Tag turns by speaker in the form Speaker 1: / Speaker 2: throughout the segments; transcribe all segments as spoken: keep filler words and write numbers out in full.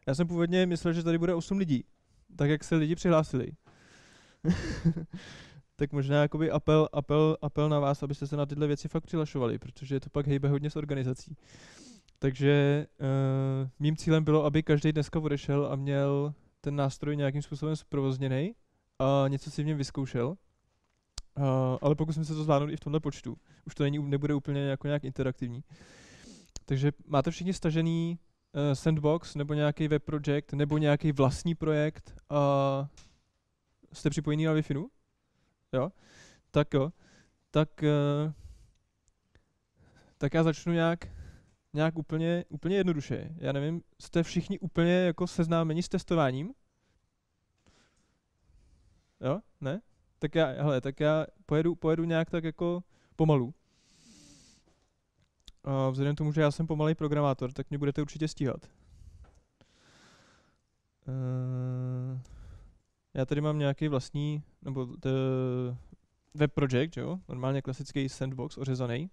Speaker 1: Já jsem původně myslel, že tady bude osm lidí, tak jak se lidi přihlásili. Tak možná jakoby apel, apel, apel na vás, abyste se na tyhle věci fakt přihlašovali, protože to pak hejbe hodně s organizací. Takže uh, mým cílem bylo, aby každý dneska odešel a měl ten nástroj nějakým způsobem zprovozněný a něco si v něm vyzkoušel. Uh, ale pokusím se to zvládnout i v tomhle počtu. Už to není, nebude úplně jako nějak interaktivní. Takže máte všichni stažený uh, Sandbox nebo nějaký web project nebo nějaký vlastní projekt a jste připojení na Wi-Fi? Jo? Tak jo. Tak, uh, tak já začnu nějak nějak úplně, úplně jednoduše. Já nevím, jste všichni úplně jako seznámeni s testováním? Jo? Ne? Tak já, hele, tak já pojedu, pojedu nějak tak jako pomalu. A vzhledem k tomu, že já jsem pomalej programátor, tak mě budete určitě stíhat. Uh, já tady mám nějaký vlastní, nebo t, web project, jo? Normálně klasický sandbox ořezaný.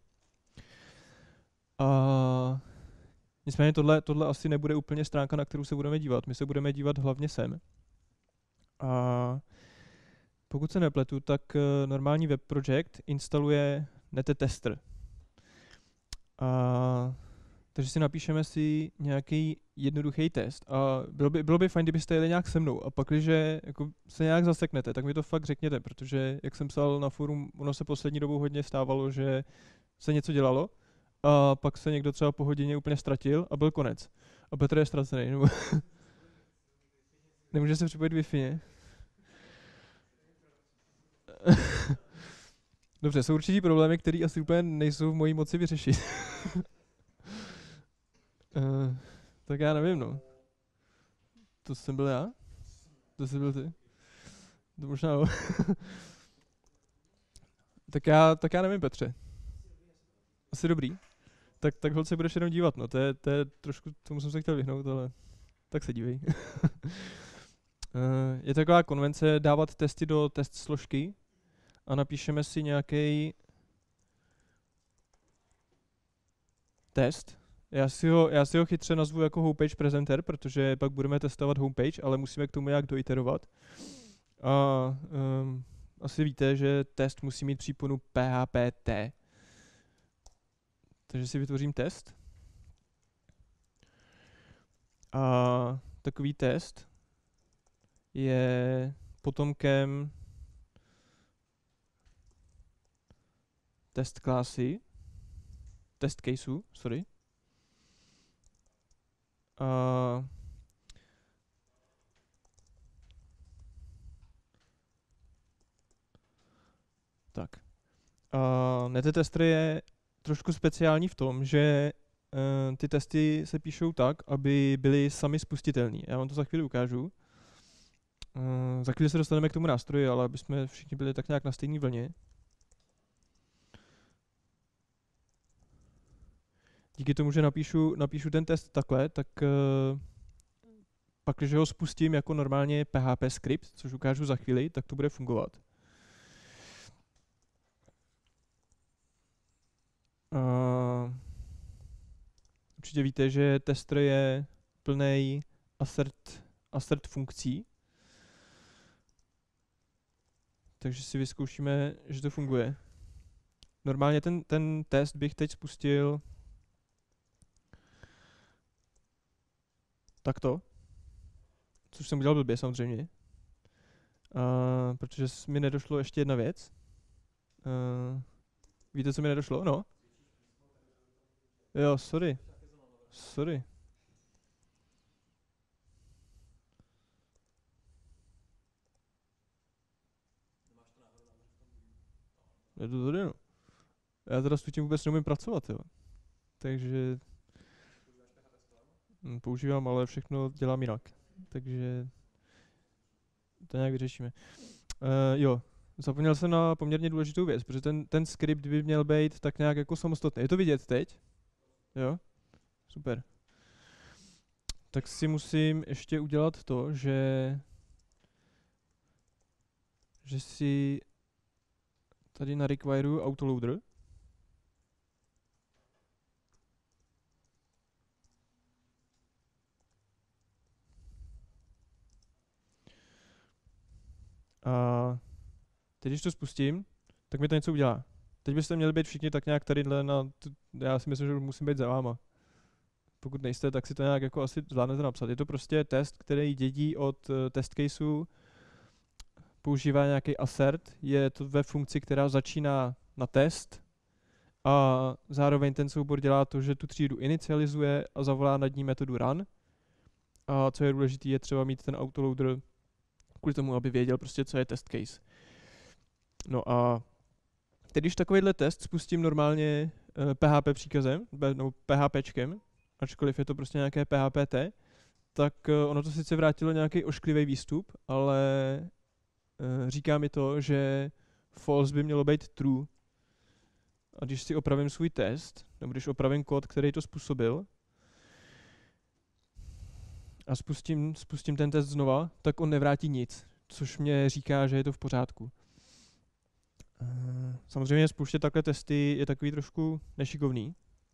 Speaker 1: A nicméně tohle, tohle asi nebude úplně stránka, na kterou se budeme dívat. My se budeme dívat hlavně sem. A pokud se nepletu, tak normální web project instaluje netetester. A takže si napíšeme si nějaký jednoduchý test a bylo by, bylo by fajn, kdybyste jeli nějak se mnou a pak, když jako se nějak zaseknete, tak mi to fakt řekněte, protože jak jsem psal na forum, ono se poslední dobou hodně stávalo, že se něco dělalo a pak se někdo třeba po hodině úplně ztratil a byl konec. A Petr je ztracený. Nebo nemůže se připojit Wi-Fi. Dobře, jsou určitý problémy, které asi úplně nejsou v mojí moci vyřešit. uh, tak já nevím, no. To jsem byl já? To jsi byl ty? To možná jo. tak, já, tak já nevím, Petře. Asi dobrý. Tak, tak holce budeš jenom dívat, no. To je, to je trošku, tomu jsem se chtěl vyhnout, ale tak se dívej. uh, je taková konvence dávat testy do test složky a napíšeme si nějaký test. Já si, ho, já si ho chytře nazvu jako homepage presenter, protože pak budeme testovat homepage, ale musíme k tomu nějak doiterovat. A um, asi víte, že test musí mít příponu P H P T. Takže si vytvořím test. A takový test je potomkem test klasy, test caseu, sorry. A tak. A netetester je trošku speciální v tom, že uh, ty testy se píšou tak, aby byly sami spustitelné. Já vám to za chvíli ukážu. Uh, za chvíli se dostaneme k tomu nástroji, ale aby jsme všichni byli tak nějak na stejné vlně. Díky tomu, že napíšu, napíšu ten test takhle, tak uh, pak, když ho spustím jako normálně P H P skript, což ukážu za chvíli, tak to bude fungovat. Uh, určitě víte, že tester je plný assert, assert funkcí. Takže si vyzkoušíme, že to funguje. Normálně ten, ten test bych teď spustil takto. Což jsem udělal blbě samozřejmě. Uh, protože mi nedošlo ještě jedna věc. Uh, víte, co mi nedošlo? No. Jo, sorry. Sorry. Je to tady, no. Já teda s tím vůbec neumím pracovat, jo. Takže hm, používám, ale všechno dělám jinak. Takže to nějak vyřešíme. Uh, jo, zapomněl jsem na poměrně důležitou věc, protože ten, ten skript by měl být tak nějak jako samostatný. Je to vidět teď? Jo? Super. Tak si musím ještě udělat to, že že si tady narequiruju autoloader. A teď, když to spustím, tak mi to něco udělá. Teď byste měli být všichni tak nějak tadyhle na, t- já si myslím, že musím být za váma. Pokud nejste, tak si to nějak jako asi zvládnete napsat. Je to prostě test, který dědí od uh, test caseu, používá nějaký assert, je to ve funkci, která začíná na test a zároveň ten soubor dělá to, že tu třídu inicializuje a zavolá nad ní metodu run. A co je důležité, je třeba mít ten autoloader kvůli tomu, aby věděl prostě, co je test case. No a teď, když takovýhle test spustím normálně uh, P H P příkazem, no PHPčkem, ačkoliv je to prostě nějaké P H P T, tak uh, ono to sice vrátilo nějaký ošklivý výstup, ale uh, říká mi to, že false by mělo být true. A když si opravím svůj test, nebo když opravím kód, který to způsobil, a spustím, spustím ten test znova, tak on nevrátí nic, což mě říká, že je to v pořádku. Samozřejmě spouště takhle testy je takový trošku nešikovný.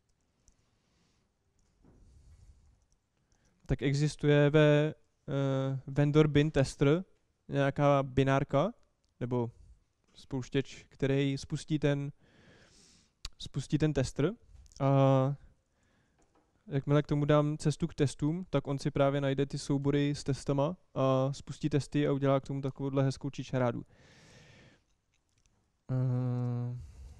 Speaker 1: Tak existuje ve uh, vendor bin tester nějaká binárka, nebo spouštěč, který spustí ten, spustí ten tester. A jakmile k tomu dám cestu k testům, tak on si právě najde ty soubory s testama a spustí testy a udělá k tomu takovouhle hezkou čičarádu. Uh,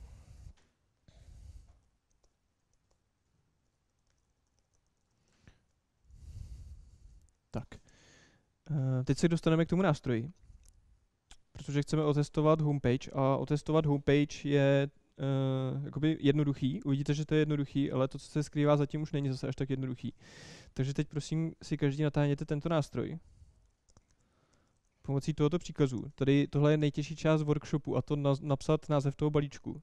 Speaker 1: tak. Uh, teď se dostaneme k tomu nástroji, protože chceme otestovat homepage a otestovat homepage je uh, jakoby jednoduchý. Uvidíte, že to je jednoduchý, ale to, co se skrývá zatím, už není zase až tak jednoduchý. Takže teď prosím si každý natáhněte tento nástroj pomocí tohoto příkazu. Tady tohle je nejtěžší část workshopu a to na, napsat název toho balíčku.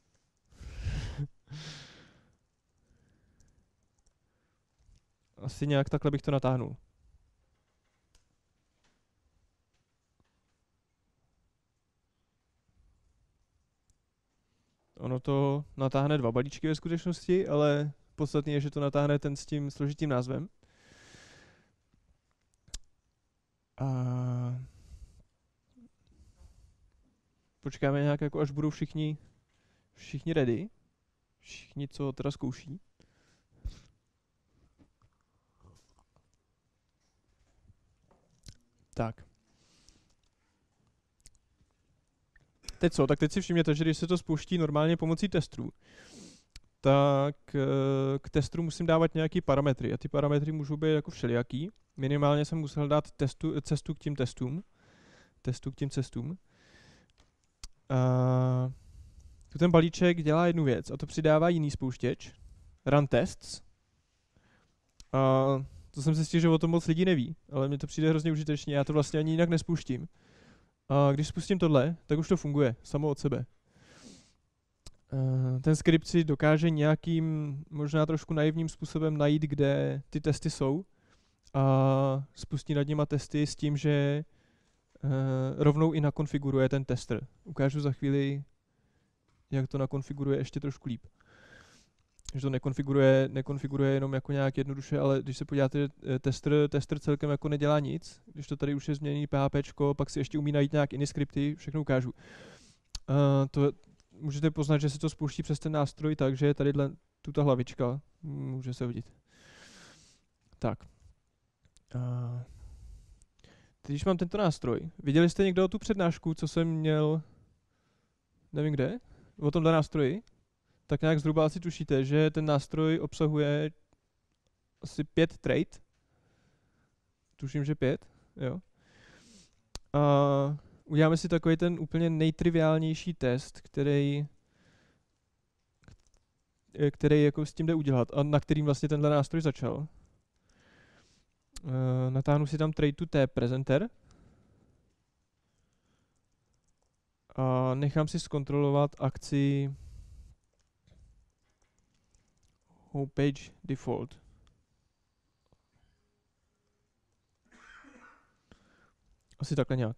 Speaker 1: Asi nějak takhle bych to natáhnul. Ono to natáhne dva balíčky ve skutečnosti, ale podstatné je, že to natáhne ten s tím složitým názvem. A počkáme nějak, jako až budou všichni, všichni ready. Všichni, co teda zkouší. Tak. Teď co? Tak teď si všimněte, že když se to spouští normálně pomocí testů, tak k testu musím dávat nějaký parametry a ty parametry můžou být jako všelijaký. Minimálně jsem musel dát testu, cestu k tím testům. Testu k tím cestům. A tu ten balíček dělá jednu věc a to přidává jiný spouštěč. Run tests. A to jsem zjistil, že o tom moc lidí neví, ale mně to přijde hrozně užitečně, já to vlastně ani jinak nespouštím. A když spustím tohle, tak už to funguje, samo od sebe. Uh, ten skript si dokáže nějakým, možná trošku naivním způsobem najít, kde ty testy jsou a spustí nad nima testy s tím, že uh, rovnou i nakonfiguruje ten tester. Ukážu za chvíli, jak to nakonfiguruje ještě trošku líp. Že to nekonfiguruje, nekonfiguruje jenom jako nějak jednoduše, ale když se podíváte, tester, tester celkem jako nedělá nic. Když to tady už je změněný PHPčko, pak si ještě umí najít nějak jiný skripty, všechno ukážu. Uh, to můžete poznat, že se to spouští přes ten nástroj, takže je tady tuto hlavička, může se vidět. Tak. Uh, teď, když mám tento nástroj, viděli jste někdo tu přednášku, co jsem měl, nevím kde, o tomhle nástroji? Tak nějak zhruba asi tušíte, že ten nástroj obsahuje asi pět trait. Tuším, že pět, jo. A uděláme si takový ten úplně nejtriviálnější test, který, který jako s tím jde udělat a na kterým vlastně tenhle nástroj začal. Uh, natáhnu si tam trait to T presenter a nechám si zkontrolovat akci homepage default. Asi takhle nějak.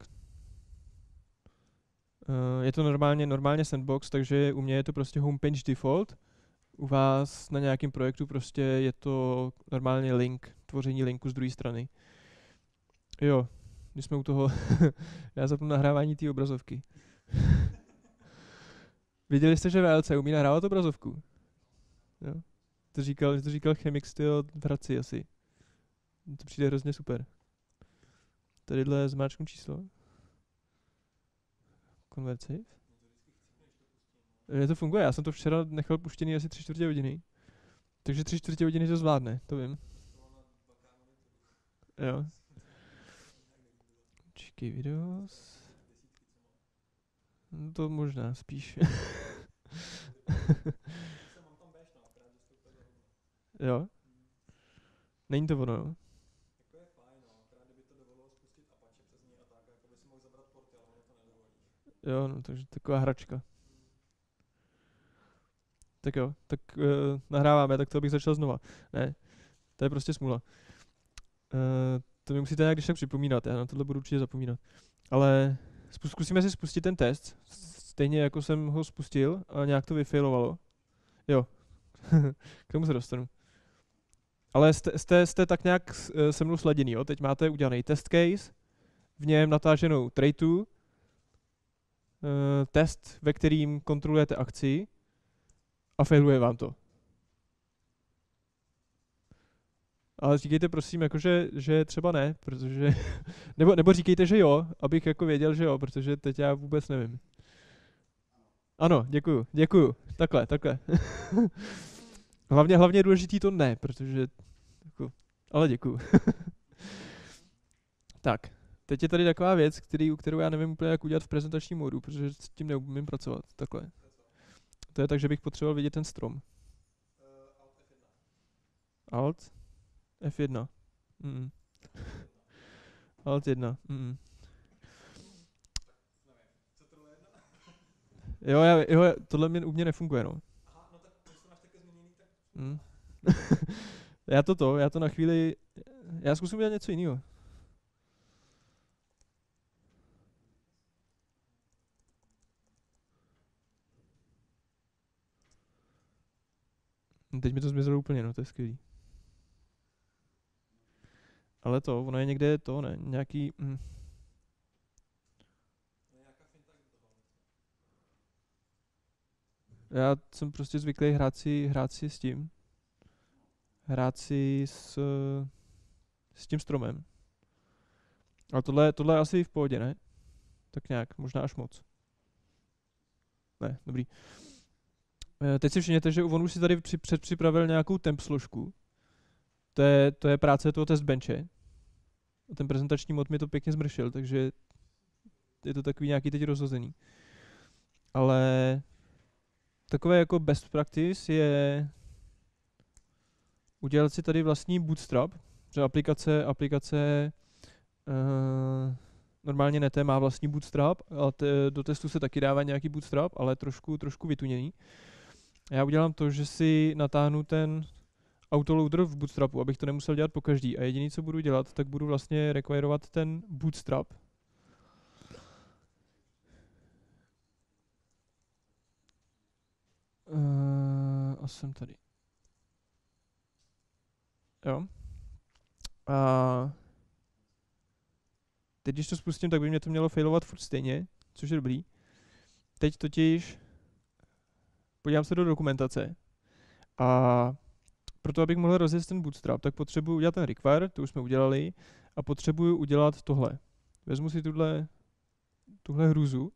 Speaker 1: Uh, je to normálně, normálně sandbox, takže u mě je to prostě homepage default. U vás na nějakém projektu prostě je to normálně link, tvoření linku z druhé strany. Jo, když jsme u toho, já zapnu nahrávání té obrazovky. Viděli jste, že V L C umí nahrávat obrazovku? Jo? To říkal, to říkal chemik tyjo, v Hradci asi. To přijde hrozně super. Tadyhle zmáčknu číslo. Convert save. Mně to funguje, já jsem to včera nechal puštěný asi tři čtvrtě hodiny. Takže tři čtvrtě hodiny to zvládne, to vím. Jo. Čekej, videos. No to možná, spíš. Jo? Není to ono, jo? Jo, no, takže taková hračka. Tak jo, tak uh, nahráváme, tak to bych začal znova. Ne, to je prostě smůla. Uh, to mi musíte nějak když tak připomínat, já na tohle budu určitě zapomínat. Ale zkusíme si spustit ten test, stejně jako jsem ho spustil a nějak to vyfailovalo. Jo, k tomu se dostanu. Ale jste, jste, jste tak nějak se mnou sladěný, jo? Teď máte udělaný test case, v něm natáženou traitu, uh, test, ve kterým kontrolujete akci a failuje vám to. Ale říkejte prosím, jakože, že třeba ne, protože, nebo, nebo říkejte, že jo, abych jako věděl, že jo, protože teď já vůbec nevím. Ano, děkuju, děkuju, takhle, takhle. hlavně, hlavně je důležitý to ne, protože, jako, ale děkuju. Tak, teď je tady taková věc, který, kterou já nevím úplně jak udělat v prezentačním módu, protože s tím neumím pracovat, takhle. To je tak, že bych potřeboval vidět ten strom. Alt F jedna. Mm. Alt jedna. Mm. Jo, já, jo, tohle mě, u mě nefunguje, no. Mm. já to to, já to na chvíli, já zkusím udělat něco jiného. Teď mi to zmizelo úplně, no, to je skvělý. Ale to, ono je někde to, ne, nějaký... Mm. Já jsem prostě zvyklý hrát si, hrát si s tím. Hrát si s, s tím stromem. Ale tohle, tohle je asi v pohodě, ne? Tak nějak, možná až moc. Ne, dobrý. E, teď si všimněte, že on už si tady při, předpřipravil nějakou temp složku. To je, to je práce toho test benche. A ten prezentační mod mi to pěkně zmršil, takže je to takový nějaký teď rozhozený. Ale takové jako best practice je udělat si tady vlastní bootstrap, že aplikace, aplikace uh, normálně Nete má vlastní bootstrap, a te, do testu se taky dává nějaký bootstrap, ale trošku, trošku vytuněný. Já udělám to, že si natáhnu ten autoloader v bootstrapu, abych to nemusel dělat po každý. A jediné, co budu dělat, tak budu vlastně requirovat ten bootstrap. Uh, a jsem tady. Jo. A teď, když to spustím, tak by mě to mělo failovat furt stejně, což je dobrý. Teď totiž podívám se do dokumentace a proto, abych mohl rozjet ten bootstrap, tak potřebuji udělat ten require, to už jsme udělali, a potřebuji udělat tohle. Vezmu si tuhle, tuhle hruzu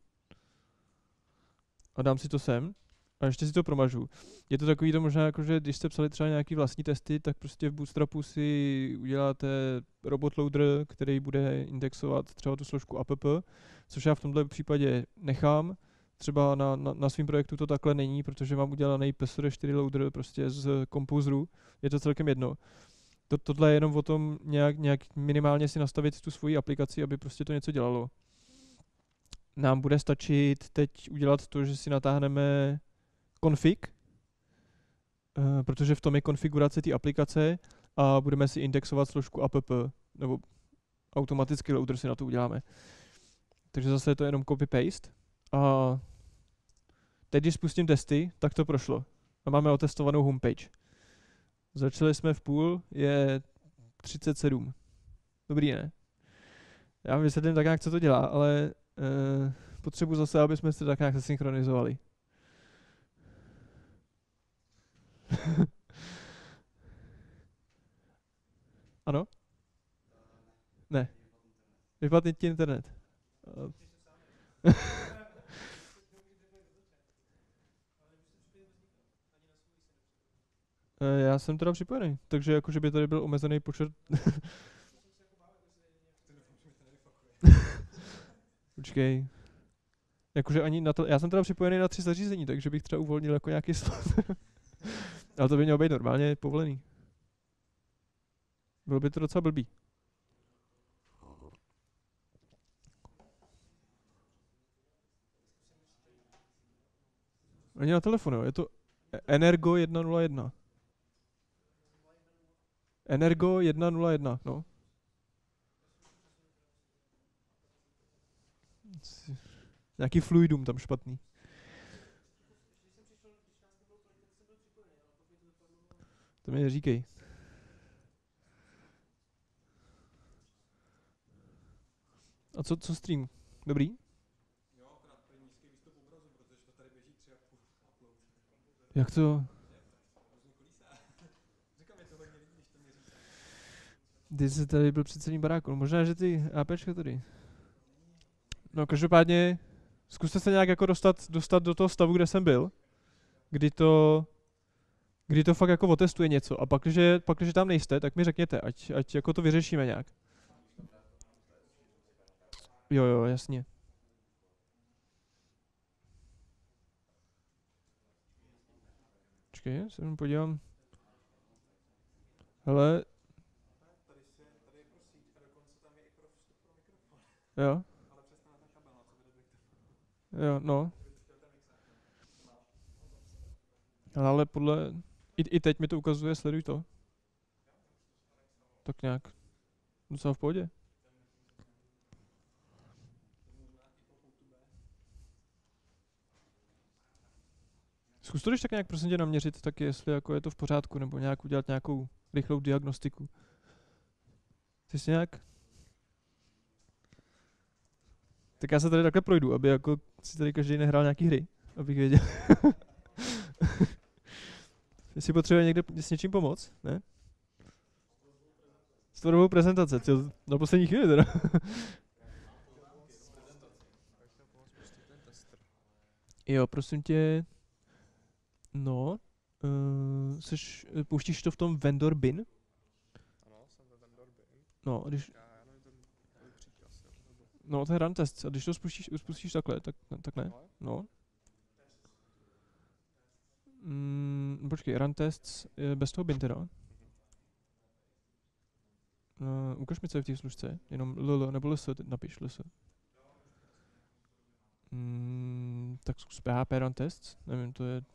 Speaker 1: a dám si to sem a ještě si to promažu. Je to takový to možná jako, že když jste psali třeba nějaký vlastní testy, tak prostě v bootstrapu si uděláte robot loader, který bude indexovat třeba tu složku app, což já v tomhle případě nechám. Třeba na, na, na svém projektu to takhle není, protože mám udělaný P S R čtyři loader prostě z Composeru. Je to celkem jedno. To, tohle je jenom o tom nějak, nějak minimálně si nastavit tu svoji aplikaci, aby prostě to něco dělalo. Nám bude stačit teď udělat to, že si natáhneme config, uh, protože v tom je konfigurace té aplikace a budeme si indexovat složku app, nebo automaticky loader si na to uděláme. Takže zase je to jenom copy-paste. A teď, když spustím testy, tak to prošlo. A máme otestovanou homepage. Začali jsme v půl, je třicet sedm. Dobrý, ne? Já vám vysvětlím tak nějak, co to dělá, ale uh, potřebuji zase, aby jsme se tak nějak zasynchronizovali. Ano? Ne. Vypadne ti internet. Uh. Já jsem teda připojený, takže jakože by tady byl omezený počet. Počkej. Jakože ani na to, já jsem teda připojený na tři zařízení, takže bych třeba uvolnil jako nějaký slot. Ale to by mělo být normálně povolený. Bylo by to docela blbý. Ani na telefonu, je to Energo jedna nula jedna. Energo jedna nula jedna, no. Nějaký fluidum tam špatný. To mi neříkej. A co, co stream? Dobrý? Jak to? Ty jsi tady byl před celým barákem. Možná, že ty APčka tady. No každopádně zkuste se nějak jako dostat, dostat do toho stavu, kde jsem byl. Kdy to, kdy to fakt jako otestuje něco. A pak, když, pak, když tam nejste, tak mi řekněte, ať, ať jako to vyřešíme nějak. Jo, jo, jasně. Počkej, se jenom podívám. Hele. Jo. Jo, no. Ale podle... I, I teď mi to ukazuje, sleduj to. Tak nějak. Docela v pohodě. Zkus to když tak nějak prosím tě naměřit, tak jestli jako je to v pořádku, nebo nějak udělat nějakou rychlou diagnostiku. Ty jsi nějak... Tak já se tady takhle projdu, aby jako si tady každý nehrál nějaký hry, abych věděl. Jestli potřebuje někde s něčím pomoct, ne? S tvorbou prezentace, co, na poslední chvíli teda. Jo, prosím tě, no, uh, seš, pouštíš to v tom vendor bin?
Speaker 2: Ano, jsem ve vendor bin.
Speaker 1: No, když...
Speaker 2: Já, já nevím, ten, ten křík asi.
Speaker 1: No, to je run test, a když to spustíš, spustíš takhle, tak, tak ne, no. Mm, počkej, run test bez toho bin teda. Uh, ukaž mi, co je v té služce, jenom ll, nebo ls, napiš ls. Mm, tak zkus P H P run test, nevím, to je...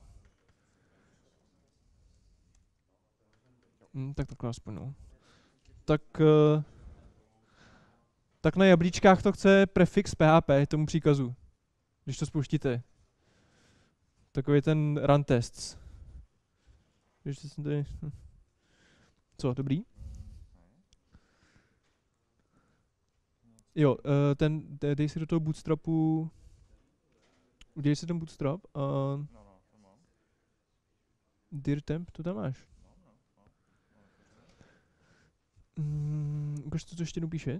Speaker 1: Mm, tak takhle aspoň, no. Tak... Uh, tak na jablíčkách to chce prefix P H P tomu příkazu, když to spustíte. Takový ten run tests. Když to jsem tady... Hm. Co, dobrý? Jo, uh, ten, dej si do toho bootstrapu... Udělej si ten bootstrap a... Dir temp, to tam máš. Mm, ukaž to, co ještě jednou píše.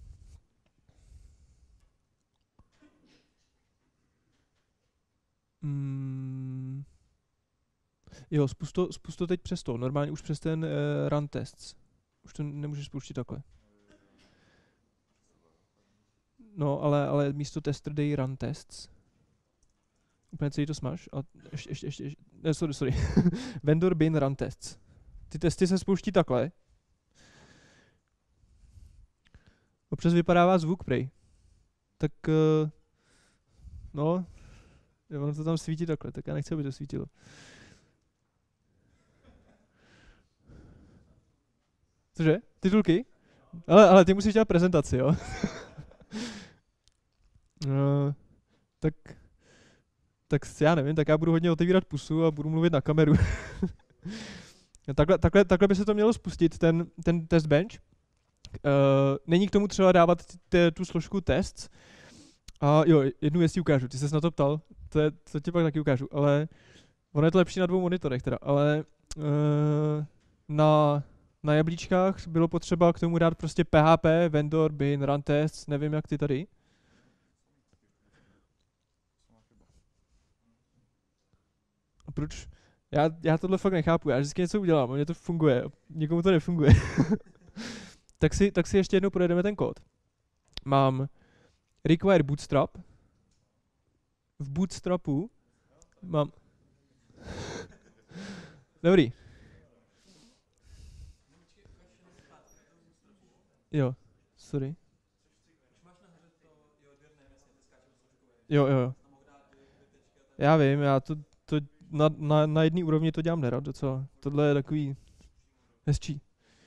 Speaker 1: Mm. Jo, spust to, spust to teď přes to, normálně už přes ten uh, run tests. Už to nemůžeš spustit takhle. No, ale, ale místo tester dej run tests. Úplně celý to smaž. A ještě, ještě, ještě, ještě. Ne, sorry, sorry. Vendor bin run tests. Ty testy se spouští takhle. Občas vypadává zvuk, prej. Tak, uh, no, ono to tam svítí takhle, tak já nechci, aby to svítilo. Cože? Titulky? Ale, ale ty musíš dělat prezentaci, jo? No, tak, tak já nevím, tak já budu hodně otevírat pusu a budu mluvit na kameru. takhle, takhle, takhle by se to mělo spustit, ten, ten test bench. Uh, není k tomu třeba dávat t- t- tu složku tests. A jo, jednu věc ti ukážu, ty ses na to ptal, to, je, to ti pak taky ukážu, ale ono je to lepší na dvou monitorech teda, ale uh, na, na jablíčkách bylo potřeba k tomu dát prostě P H P, vendor, bin, run tests, nevím jak ty tady. A proč? Já, já tohle fakt nechápu, já vždycky něco udělám a mně to funguje, nikomu to nefunguje. tak, si, tak si ještě jednou projedeme ten kód. Mám require bootstrap. V bootstrapu mám... Dobrý. Jo, sorry. Jo, jo, jo. Já vím, já to, to na, na, na jedné úrovni to dělám nerad docela. Tohle je takový hezčí.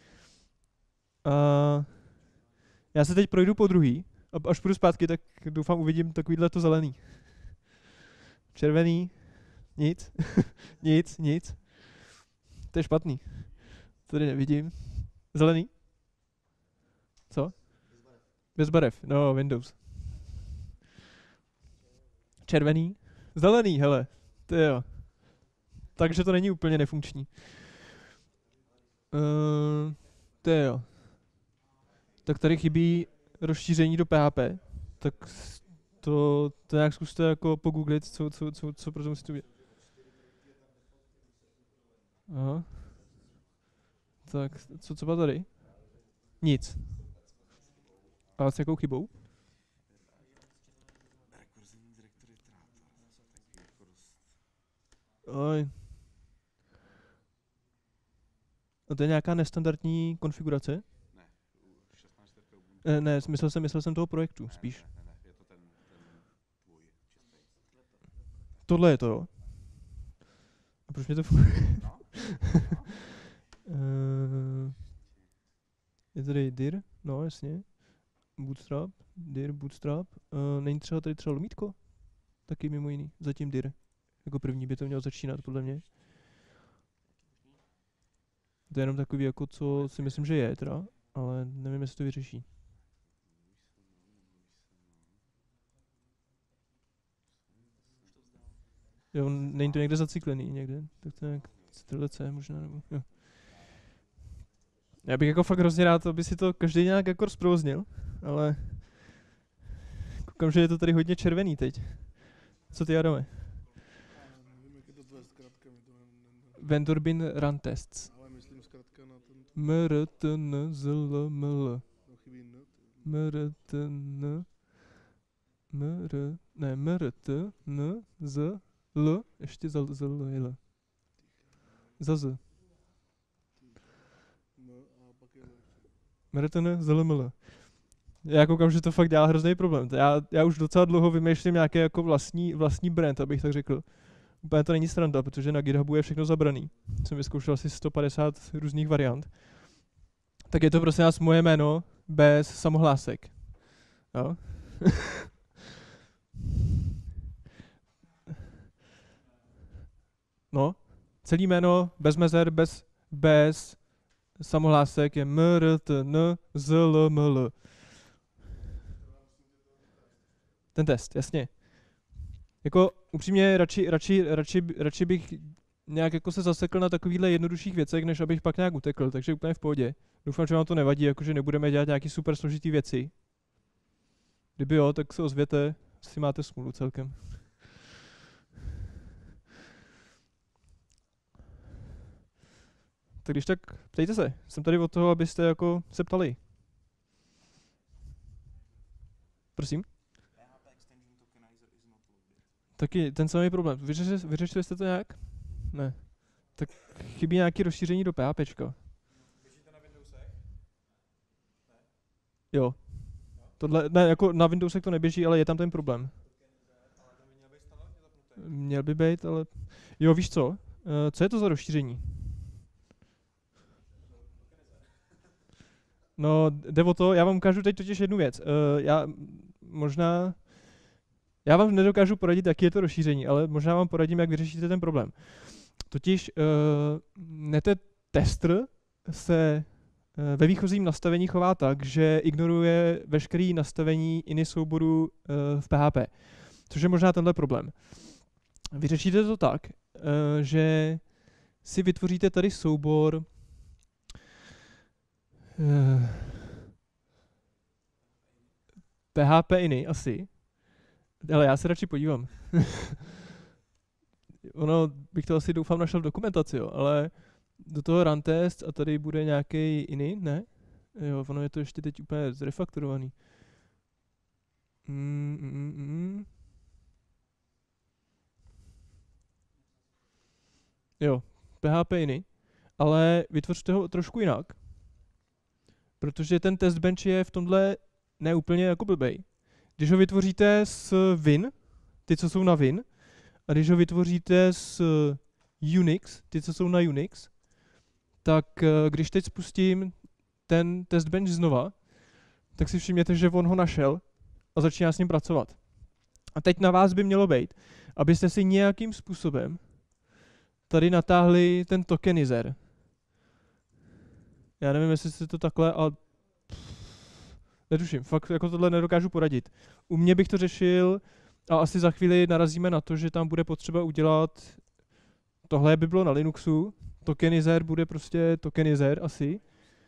Speaker 1: Uh, já se teď projdu po druhý. A až půjdu zpátky, tak doufám uvidím takovýhle to zelený. Červený. Nic. nic, nic. To je špatný. Tady nevidím. Zelený? Co? Bez barev. No, Windows. Červený? Zelený, hele. To jo. Takže to není úplně nefunkční. Uh, to jo. Tak tady chybí rozšíření do P H P. Tak to, to nějak zkuste jako pogooglit, co, co, co, co pro to musíte udělat. Aha. Tak, co, co bylo tady? Nic. A s jakou chybou? Oj. A to je nějaká nestandardní konfigurace? Ne, ne, myslel jsem, myslel jsem toho projektu, spíš.
Speaker 3: Ne, ne, je to ten, ten tvůj čistý.
Speaker 1: Tohle je to, jo? A proč mě to funguje?
Speaker 3: No.
Speaker 1: uh, je tady dir, no jasně. Bootstrap, dir, bootstrap. Uh, není třeba tady třeba lomítko? Taky mimo jiný, zatím dir. Jako první by to mělo začínat, podle mě. To je jenom takový, jako co si myslím, že je teda, ale nevím, jestli to vyřeší. Jo, není to někde zacyklený někde, tak to je jak Ctrl C možná, nebo jo. Já bych jako fakt hrozně rád, aby si to každý nějak jako rozprovoznil, ale koukám, že je to tady hodně červený teď. Co ty, Adame? Vendor bin run tests.
Speaker 2: Ale myslím zkrátka na ten...
Speaker 1: M R T N Z L M L. M R T N M R ne M R T N Z L ještě za Z L L. Za Z. M R T N Z L M L. Já koukám, že to fakt dělá hrozný problém. Já, já už docela dlouho vymýšlím nějaký jako vlastní, vlastní brand, abych tak řekl. Úplně to není sranda, protože na GitHubu je všechno zabraný. Jsem vyzkoušel asi sto padesát různých variant. Tak je to prostě nás moje jméno bez samohlásek. Jo? No, celý jméno bez mezer, bez, bez samohlásek je M R T N Z L M L. Ten test, jasně. Jako upřímně radši, radši, radši, radši bych nějak jako se zasekl na takovýchhle jednodušších věcech, než abych pak nějak utekl, takže úplně v pohodě. Doufám, že vám to nevadí, jakože nebudeme dělat nějaký super složitý věci. Kdyby jo, tak se ozvěte, si máte smůlu celkem. Tak když tak, ptejte se, jsem tady od toho, abyste jako se ptali. Prosím? Taky ten samý problém. Vyřešili, vyřešili jste to nějak? Ne. Tak chybí nějaké rozšíření do PHPčka.
Speaker 2: Běží to na Windowsech?
Speaker 1: Jo. Tohle, ne, jako na Windowsech to neběží, ale je tam ten problém.
Speaker 2: Ale to by měl být standardně zapnutý.
Speaker 1: Měl by být, ale... Jo, víš co? Uh, co je to za rozšíření? No, jde o to, já vám ukážu teď totiž jednu věc. Uh, já možná... Já vám nedokážu poradit, jaký je to rozšíření, ale možná vám poradím, jak vyřešíte ten problém. Totiž uh, netet tester se eh, ve výchozím nastavení chová tak, že ignoruje veškeré nastavení ini souboru eh, v P H P, což je možná tenhle problém. Vyřešíte to tak, eh, že si vytvoříte tady soubor eh, P H P ini asi. Ale já se radši podívám. Ono, bych to asi doufám našel v dokumentaci, jo, ale do toho run test a tady bude nějaký ini, ne? Jo, ono je to ještě teď úplně zrefaktorovaný. Mm, mm, mm, mm. Jo, P H P ini, ale vytvořte ho trošku jinak, protože ten test bench je v tomhle neúplně jako blbej. Když ho vytvoříte s Win, ty, co jsou na Win, a když ho vytvoříte s Unix, ty, co jsou na Unix, tak když teď spustím ten test bench znova, tak si všimněte, že on ho našel a začíná s ním pracovat. A teď na vás by mělo být, abyste si nějakým způsobem tady natáhli ten tokenizer. Já nevím, jestli si to takhle, ale netuším, fakt jako tohle nedokážu poradit. U mě bych to řešil a asi za chvíli narazíme na to, že tam bude potřeba udělat, tohle by bylo na Linuxu, tokenizer bude prostě tokenizer asi.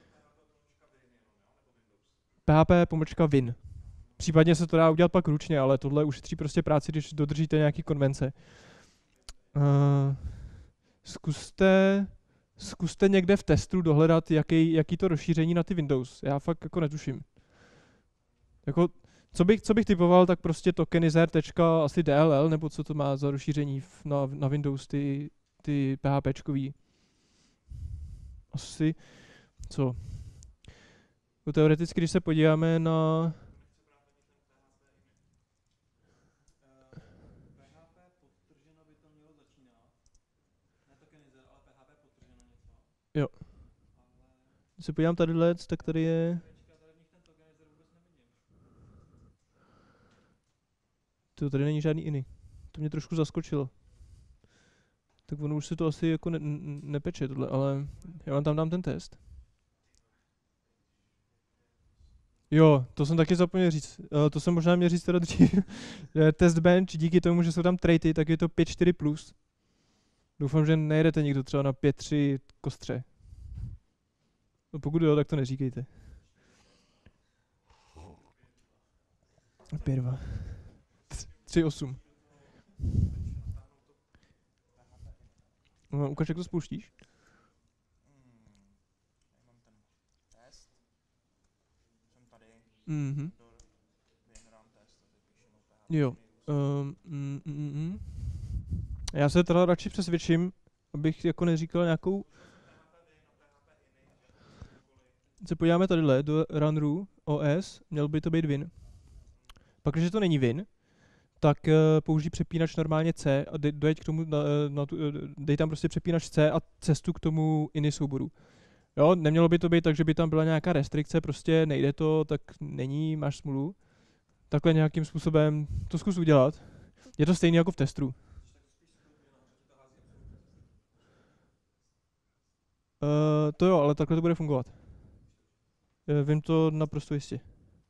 Speaker 1: P H P pomlčka Win. Případně se to dá udělat pak ručně, ale tohle ušetří prostě práci, když dodržíte nějaký konvence. Uh, zkuste, zkuste někde v testu dohledat, jaký, jaký to rozšíření na ty Windows. Já fakt jako netuším. Jako, co bych, co bych typoval, tak prostě tokenizer tečka asi D L L, nebo co to má za rozšíření na, na Windows, ty, ty PHPčkový. Asi, co? No, teoreticky, když se podíváme na... Jo. Když se podívám tady let, tak tady je... To tady není žádný ini. To mě trošku zaskočilo. Tak ono už se to asi jako ne, nepeče tohle, ale já vám tam dám ten test. Jo, to jsem taky zapomněl říct. Uh, to jsem možná měl říct teda dřív. Test bench, díky tomu, že jsou tam traity, tak je to pět čtyři plus. Doufám, že nejedete někdo třeba na pět tři kostře. No pokud jo, tak to neříkejte. pět dva. tři osm. No, ukaž, jak to spouštíš. Mhm. Jo. Um, mm, mm, mm. Já se teda radši přesvědčím, abych jako neříkal nějakou... Se podíváme tadyhle do runru O S, měl by to být Win. Pak, když to není Win, tak uh, použij přepínač normálně C a dej, dojď k tomu, na, na tu, dej tam prostě přepínač C a cestu k tomu ini souboru. Jo, nemělo by to být tak, že by tam byla nějaká restrikce, prostě nejde to, tak není, máš smůlu. Takhle nějakým způsobem to zkus udělat. Je to stejné jako v testru. Uh, to jo, ale takhle to bude fungovat. Uh, vím to naprosto jistě.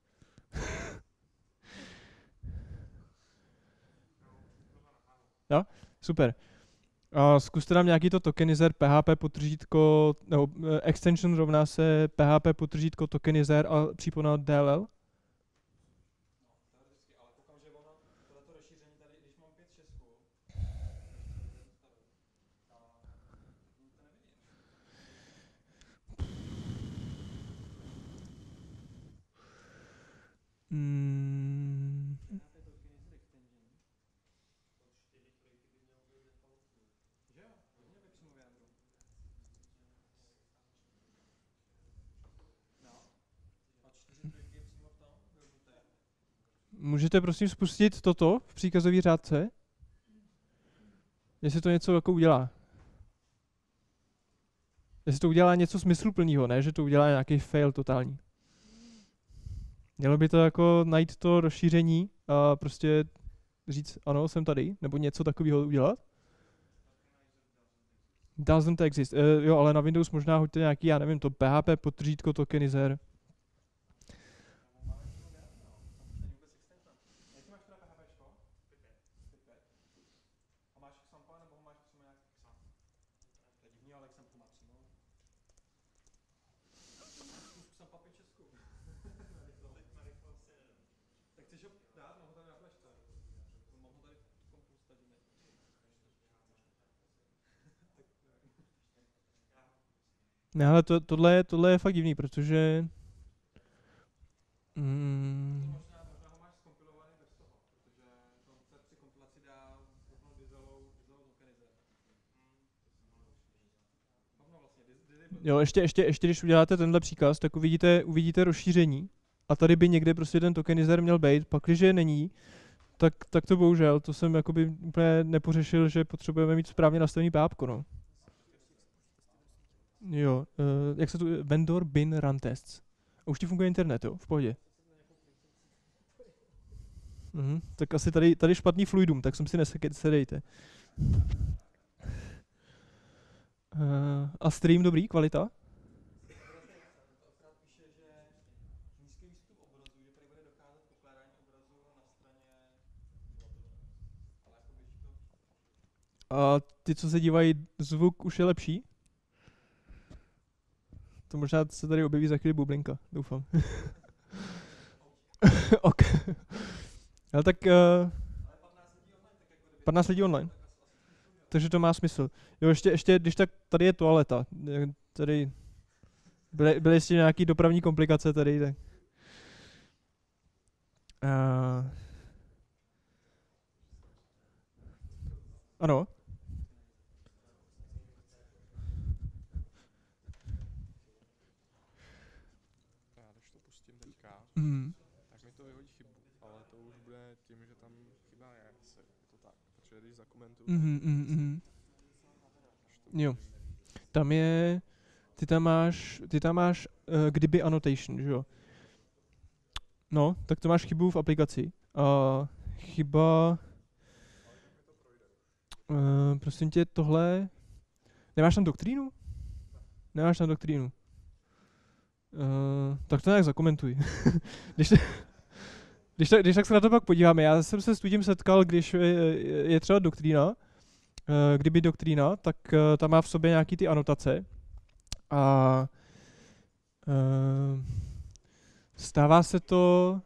Speaker 1: Jo? Super. A zkuste nám nějaký to tokenizer php potržítko, nebo extension rovná se php potržítko tokenizer a přípona D L L. Hmm. Můžete prosím spustit toto v příkazové řádce? Jestli to něco jako udělá. Jestli to udělá něco smysluplného, ne? Že to udělá nějaký fail totální. Mělo by to jako najít to rozšíření a prostě říct ano, jsem tady, nebo něco takového udělat? Doesn't exist. Uh, jo, ale na Windows možná hoďte nějaký, já nevím, to P H P podřídko tokenizer.
Speaker 2: Jaký máš teda PHPčko? Pipet. A máš Xampa nebo ho máš přímo nějak Xam? To je divný, ale Xam to má přímo. Zkus Xampa pět Česku. Tak chceš ho dát? Mohu tady na flashce. Mohu tady v kompu stažit.
Speaker 1: Ne, ale to, tohle, je, tohle je fakt divný, protože... Mm,
Speaker 2: Možná, možná ho máš zkompilovaný bez toho, protože to se při kompilaci dá rovnou dizelou, dizelou tokenizer. Rovnou vlastně, dizel.
Speaker 1: jo, ještě, ještě, ještě když uděláte tenhle příkaz, tak uvidíte, uvidíte rozšíření. A tady by někde prostě ten tokenizer měl být, pak když je není, tak, tak to bohužel, to jsem jakoby úplně nepořešil, že potřebujeme mít správně nastavený pápko, no. Jo, uh, jak se tu, vendor bin run tests. A už ti funguje internet, jo, v pohodě. Mhm, tak asi tady, tady špatný fluidum, tak jsem si nesedejte. Uh, a stream dobrý, kvalita? A ty, co se dívají, zvuk už je lepší? To možná se tady objeví za chvíli bublinka, doufám. Ok. Ale tak... Uh, patnáct lidí online. Takže to má smysl. Jo, ještě, ještě, když tak, tady je toaleta. Tady byly, byly ještě nějaký dopravní komplikace tady, tak... Uh, ano.
Speaker 3: Já když to pustím teďka,
Speaker 1: Mm.
Speaker 3: tak mi to vyhodí chybu, ale to už bude tím, že tam chyba je, asi, je to tak, protože když zakomentuju,
Speaker 1: Mm, mm, mm. Jo. Tam je, ty tam máš, ty tam máš uh, kdyby annotation, že jo? No, tak to máš chybu v aplikaci. A chyba... Uh, prosím tě, tohle... Nemáš tam doktrínu? Nemáš tam doktrínu. Uh, tak to nějak zakomentuj. když, když, tak, když tak se na to pak podíváme. Já jsem se s tím setkal, když je, je třeba doktrína, uh, kdyby doktrína, tak uh, tam má v sobě nějaký ty anotace. A uh, stává se to...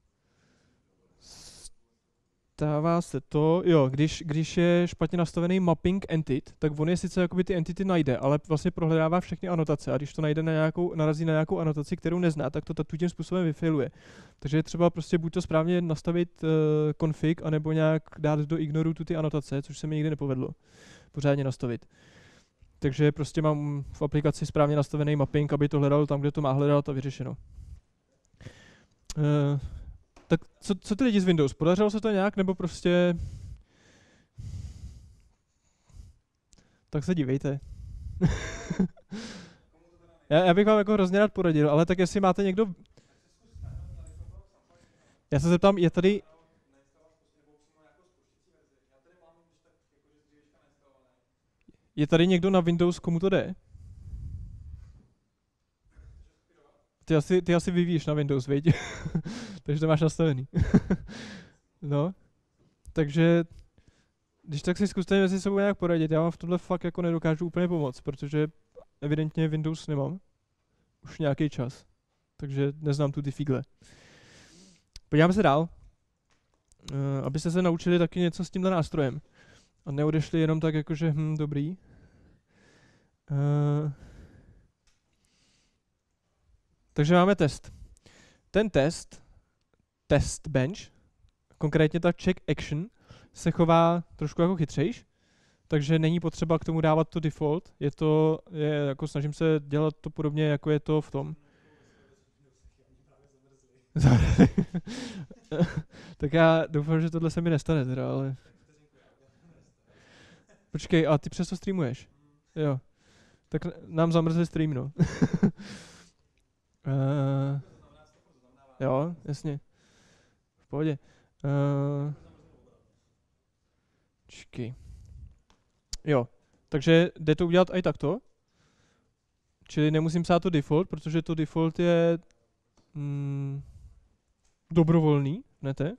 Speaker 1: Stává se to, jo, když, když je špatně nastavený mapping entit, tak on je sice jakoby ty entity najde, ale vlastně prohledává všechny anotace a když to najde na nějakou, narazí na nějakou anotaci, kterou nezná, tak to tu tím způsobem vyfailuje. Takže je třeba prostě buď to správně nastavit uh, config, anebo nějak dát do ignoru tu ty anotace, což se mi nikdy nepovedlo pořádně nastavit. Takže prostě mám v aplikaci správně nastavený mapping, aby to hledal tam, kde to má hledat a vyřešeno. Uh, Tak co, co ty lidi z Windows? Podařilo se to nějak, nebo prostě... Tak se dívejte. já, já bych vám jako hrozně rád poradil, ale tak jestli máte někdo... Já se zeptám, je tady... Je tady někdo na Windows, komu to jde? Ty asi, ty asi vyvíjíš na Windows, viď? Takže to máš nastavený. No. Takže, když tak si zkuste mezi sebou nějak poradit, já vám v tomhle fakt jako nedokážu úplně pomoct, protože evidentně Windows nemám. Už nějaký čas. Takže neznám tu ty figle. Podíváme se dál. Uh, abyste se naučili taky něco s tímhle nástrojem. A neodešli jenom tak jakože, hm, dobrý. Uh, Takže máme test. Ten test, test bench, konkrétně ta check action, se chová trošku jako chytřejš, takže není potřeba k tomu dávat to default. Je to, je, jako snažím se dělat to podobně, jako je to v tom. Tak já doufám, že tohle se mi nestane teda, ale... Počkej, a ty přesto streamuješ? Jo. Tak nám zamrzli stream, no. Uh, jo, jasně. V pohodě. Uh, čekej. Jo, Takže jde to udělat i takto. Čili nemusím psát to default, protože to default je mm, dobrovolný, nete?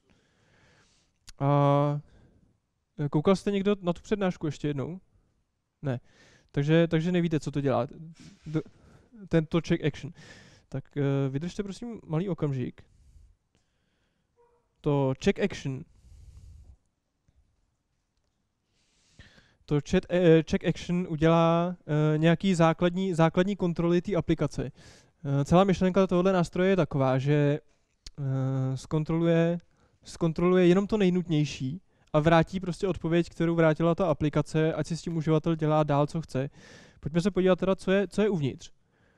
Speaker 1: A koukal jste někdo na tu přednášku ještě jednou? Ne. Takže, takže nevíte, co to dělá. D- tento check action. Tak uh, vydržte prosím malý okamžik. To check action. To chat, uh, check action udělá uh, nějaký základní, základní kontroly té aplikace. Uh, celá myšlenka tohoto nástroje je taková, že uh, zkontroluje, zkontroluje jenom to nejnutnější a vrátí prostě odpověď, kterou vrátila ta aplikace, ať si s tím uživatel dělá dál, co chce. Pojďme se podívat teda, co je, co je uvnitř.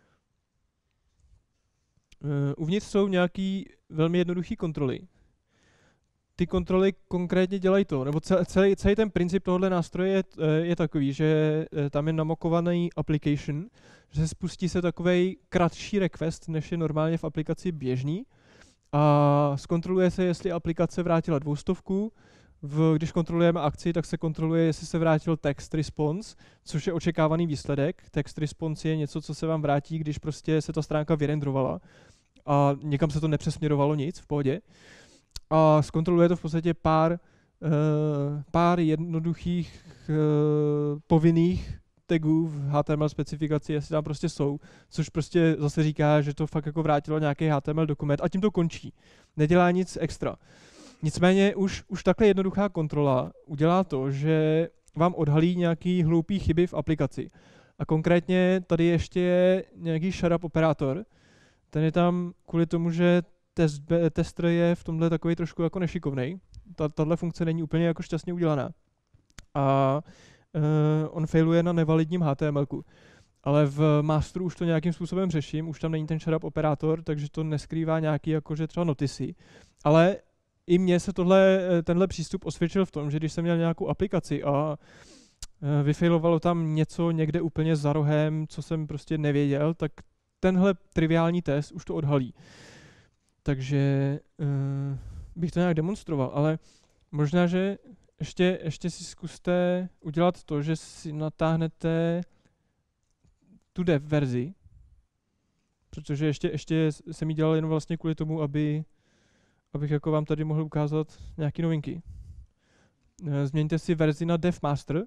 Speaker 1: Uh, uvnitř jsou nějaký velmi jednoduché kontroly. Ty kontroly konkrétně dělají to, nebo celý, celý ten princip tohoto nástroje je, je takový, že tam je namokovaný application, že se spustí se takovej kratší request, než je normálně v aplikaci běžný a zkontroluje se, jestli aplikace vrátila dvoustovku. V, když kontrolujeme akci, tak se kontroluje, jestli se vrátil text response, což je očekávaný výsledek. Text response je něco, co se vám vrátí, když prostě se ta stránka vyrendrovala a někam se to nepřesměrovalo nic, v pohodě. A zkontroluje to v podstatě pár, uh, pár jednoduchých uh, povinných tagů v H T M L specifikaci, jestli tam prostě jsou, což prostě zase říká, že to fakt jako vrátilo nějaký H T M L dokument a tím to končí. Nedělá nic extra. Nicméně už, už takhle jednoduchá kontrola udělá to, že vám odhalí nějaký hloupý chyby v aplikaci. A konkrétně tady ještě je nějaký shut-up operátor. Ten je tam kvůli tomu, že test, tester je v tomhle takový trošku jako nešikovnej. Ta, tahle funkce není úplně jako šťastně udělaná. A uh, on failuje na nevalidním HTMLku. Ale v masteru už to nějakým způsobem řeším, už tam není ten shut-up operátor, takže to neskrývá nějaký jakože třeba notisy. Ale i mně se tohle, tenhle přístup osvědčil v tom, že když jsem měl nějakou aplikaci a vyfailovalo tam něco někde úplně za rohem, co jsem prostě nevěděl, tak tenhle triviální test už to odhalí. Takže uh, bych to nějak demonstroval, ale možná, že ještě, ještě si zkuste udělat to, že si natáhnete tu dev verzi, protože ještě, ještě jsem ji dělal jen vlastně kvůli tomu, aby, abych jako vám tady mohl ukázat nějaké novinky. Změňte si verzi na dev master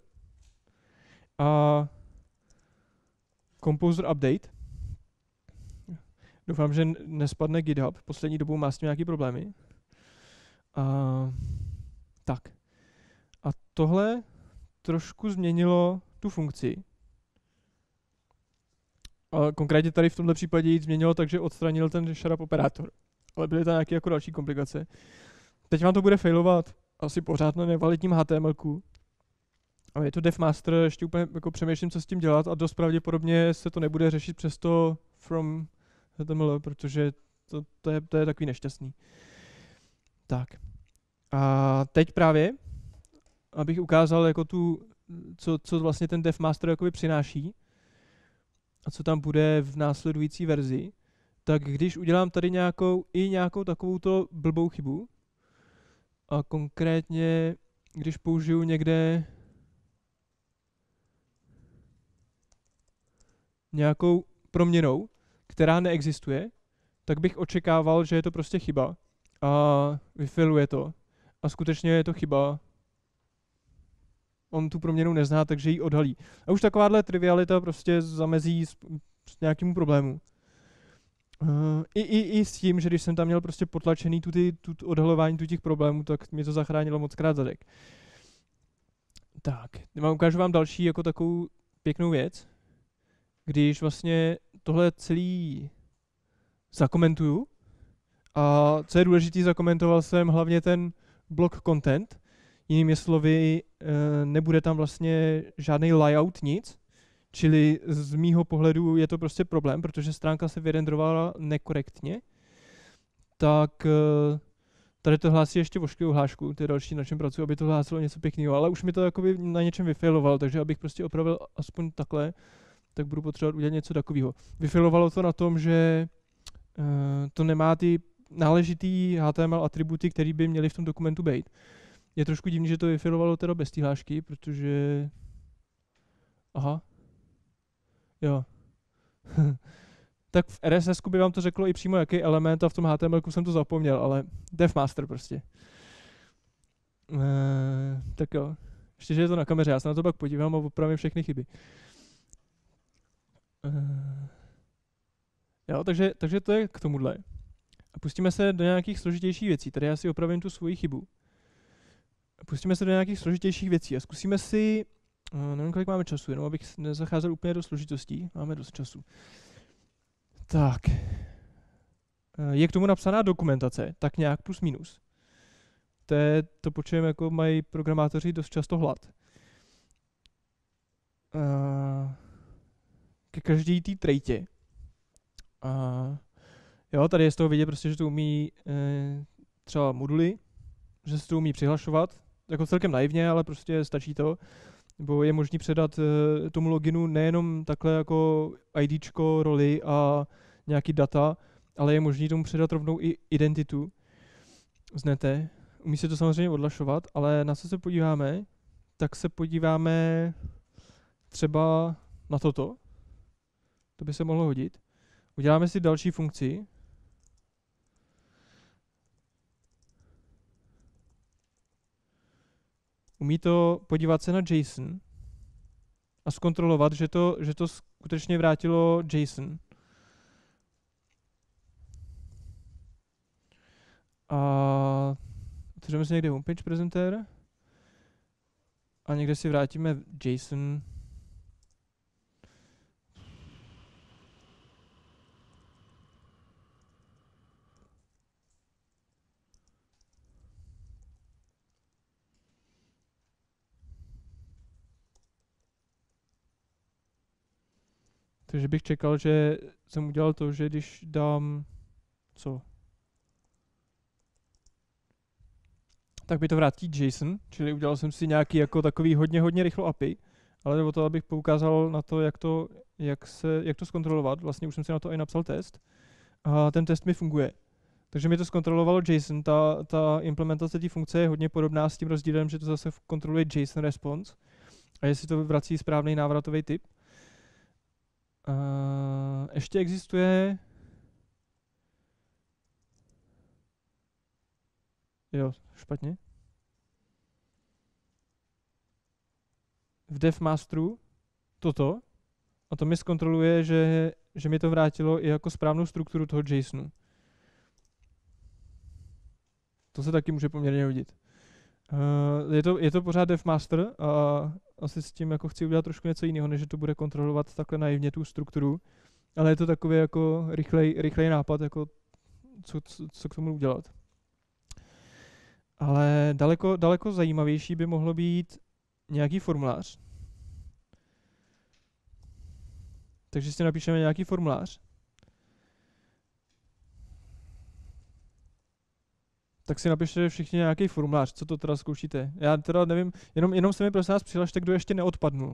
Speaker 1: a composer update. Doufám, že nespadne GitHub. Poslední dobou má s tím nějaké problémy. A, tak. A tohle trošku změnilo tu funkci. A konkrétně tady v tomhle případě ji změnilo tak, že odstranil ten shut-up operátor. Ale byly tam nějaké jako další komplikace. Teď vám to bude failovat asi pořád na nevalidním HTMLku. A je to devmaster, ještě úplně jako přemýšlím, co s tím dělat a dost pravděpodobně se to nebude řešit přes to from H T M L, protože to, to, je, to je takový nešťastný. Tak. A teď právě, abych ukázal jako tu, co, co vlastně ten devmaster jakoby přináší a co tam bude v následující verzi, tak když udělám tady nějakou i nějakou takovouto blbou chybu a konkrétně, když použiju někde nějakou proměnou, která neexistuje, tak bych očekával, že je to prostě chyba a vyfailuje to. A skutečně je to chyba. On tu proměnu nezná, takže ji odhalí. A už takováhle trivialita prostě zamezí s, s nějakému problému. Uh, i, i, I s tím, že když jsem tam měl prostě potlačený tu, ty, tu odhalování tu těch problémů, tak mi to zachránilo moc krát zadek. Tak, ukážu vám další jako takovou pěknou věc. Když vlastně tohle celý zakomentuju, a co je důležité, zakomentoval jsem hlavně ten block content, jinými slovy, nebude tam vlastně žádný layout, nic, čili z mýho pohledu je to prostě problém, protože stránka se vyrendrovala nekorektně, tak tady to hlásí ještě vošklivou hlášku, to je další, na čem pracuji, aby to hlásilo něco pěkného, ale už mi to jakoby na něčem vyfailoval, takže abych prostě opravil aspoň takhle, tak budu potřebovat udělat něco takového. Vyfailovalo to na tom, že uh, to nemá ty náležitý H T M L atributy, které by měly v tom dokumentu být. Je trošku divný, že to vyfailovalo teda bez té hlášky, protože Aha. Jo. Tak v R S S by vám to řeklo i přímo jaký element a v tom H T M L ku jsem to zapomněl, ale DevMaster prostě. Eee, tak jo. Ještě, že je to na kameře, já se na to pak podívám a opravím všechny chyby. Eee, jo, takže, takže to je k tomuhle. A pustíme se do nějakých složitějších věcí. Tady já si opravím tu svoji chybu. Pustíme se do nějakých složitějších věcí a zkusíme si, uh, nevím, kolik máme času, jenom abych nezacházel úplně do složitostí. Máme dost času. Tak. Uh, je k tomu napsaná dokumentace, tak nějak plus minus. To, je, to počujeme, jako mají programátoři dost často hlad. Uh, ke každý té trejtě. Uh, jo, tady je z toho vidět prostě, že to umí uh, třeba moduly, že se to umí přihlašovat, jako celkem naivně, ale prostě stačí to. Nebo je možný předat uh, tomu loginu nejenom takhle jako IDčko, roli a nějaký data, ale je možný tomu předat rovnou i identitu z nete. Umí se to samozřejmě odlašovat, ale na co se podíváme, tak se podíváme třeba na toto. To by se mohlo hodit. Uděláme si další funkci. Umí to podívat se na JSON a zkontrolovat, že to, že to skutečně vrátilo JSON. A otevřeme si někde homepage presenter a někde si vrátíme JSON. Takže bych čekal, že jsem udělal to, že když dám co? Tak mi to vrátí JSON, čili udělal jsem si nějaký jako takový hodně, hodně rychlo A P I, ale jde o to, abych poukázal na to, jak to, jak se, jak to zkontrolovat. Vlastně už jsem si na to i napsal test a ten test mi funguje. Takže mi to zkontrolovalo JSON, ta, ta implementace té funkce je hodně podobná s tím rozdílem, že to zase kontroluje JSON response a jestli to vrací správný návratový typ. Uh, ještě existuje... Jo, špatně. V DevMasteru toto a to mi zkontroluje, že, že mi to vrátilo i jako správnou strukturu toho JSONu. To se taky může poměrně hodit. Uh, je, to, je to pořád DevMaster a asi s tím jako chci udělat trošku něco jiného, než že to bude kontrolovat takhle naivně tu strukturu, ale je to takový jako rychlej, rychlej nápad, jako co, co, co k tomu udělat. Ale daleko, daleko zajímavější by mohlo být nějaký formulář. Takže si napíšeme nějaký formulář. Tak si napište všichni nějaký formulář, co to teda zkoušíte. Já teda nevím, jenom, jenom se mi prosím vás přihlašte, kdo ještě neodpadnul.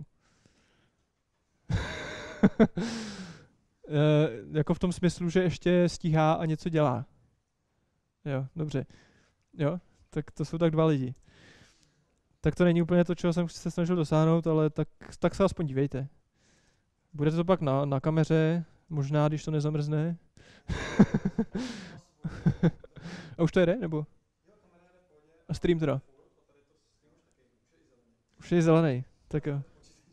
Speaker 1: e, jako v tom smyslu, že ještě stíhá a něco dělá. Jo, dobře. Jo, tak to jsou tak dva lidi. Tak to není úplně to, čeho jsem se snažil dosáhnout, ale tak, tak se aspoň dívejte. Budete to pak na, na kameře, možná, když to nezamrzne. A už to jede, nebo? A stream teda? Už je zelený, tak jo.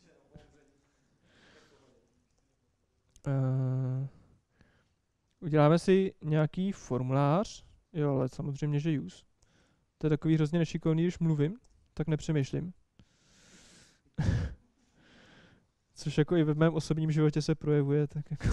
Speaker 1: Uh, uděláme si nějaký formulář, jo, ale samozřejmě, že use. To je takový hrozně nešikovný, když mluvím, tak nepřemýšlím. Což jako i ve mém osobním životě se projevuje, tak jako...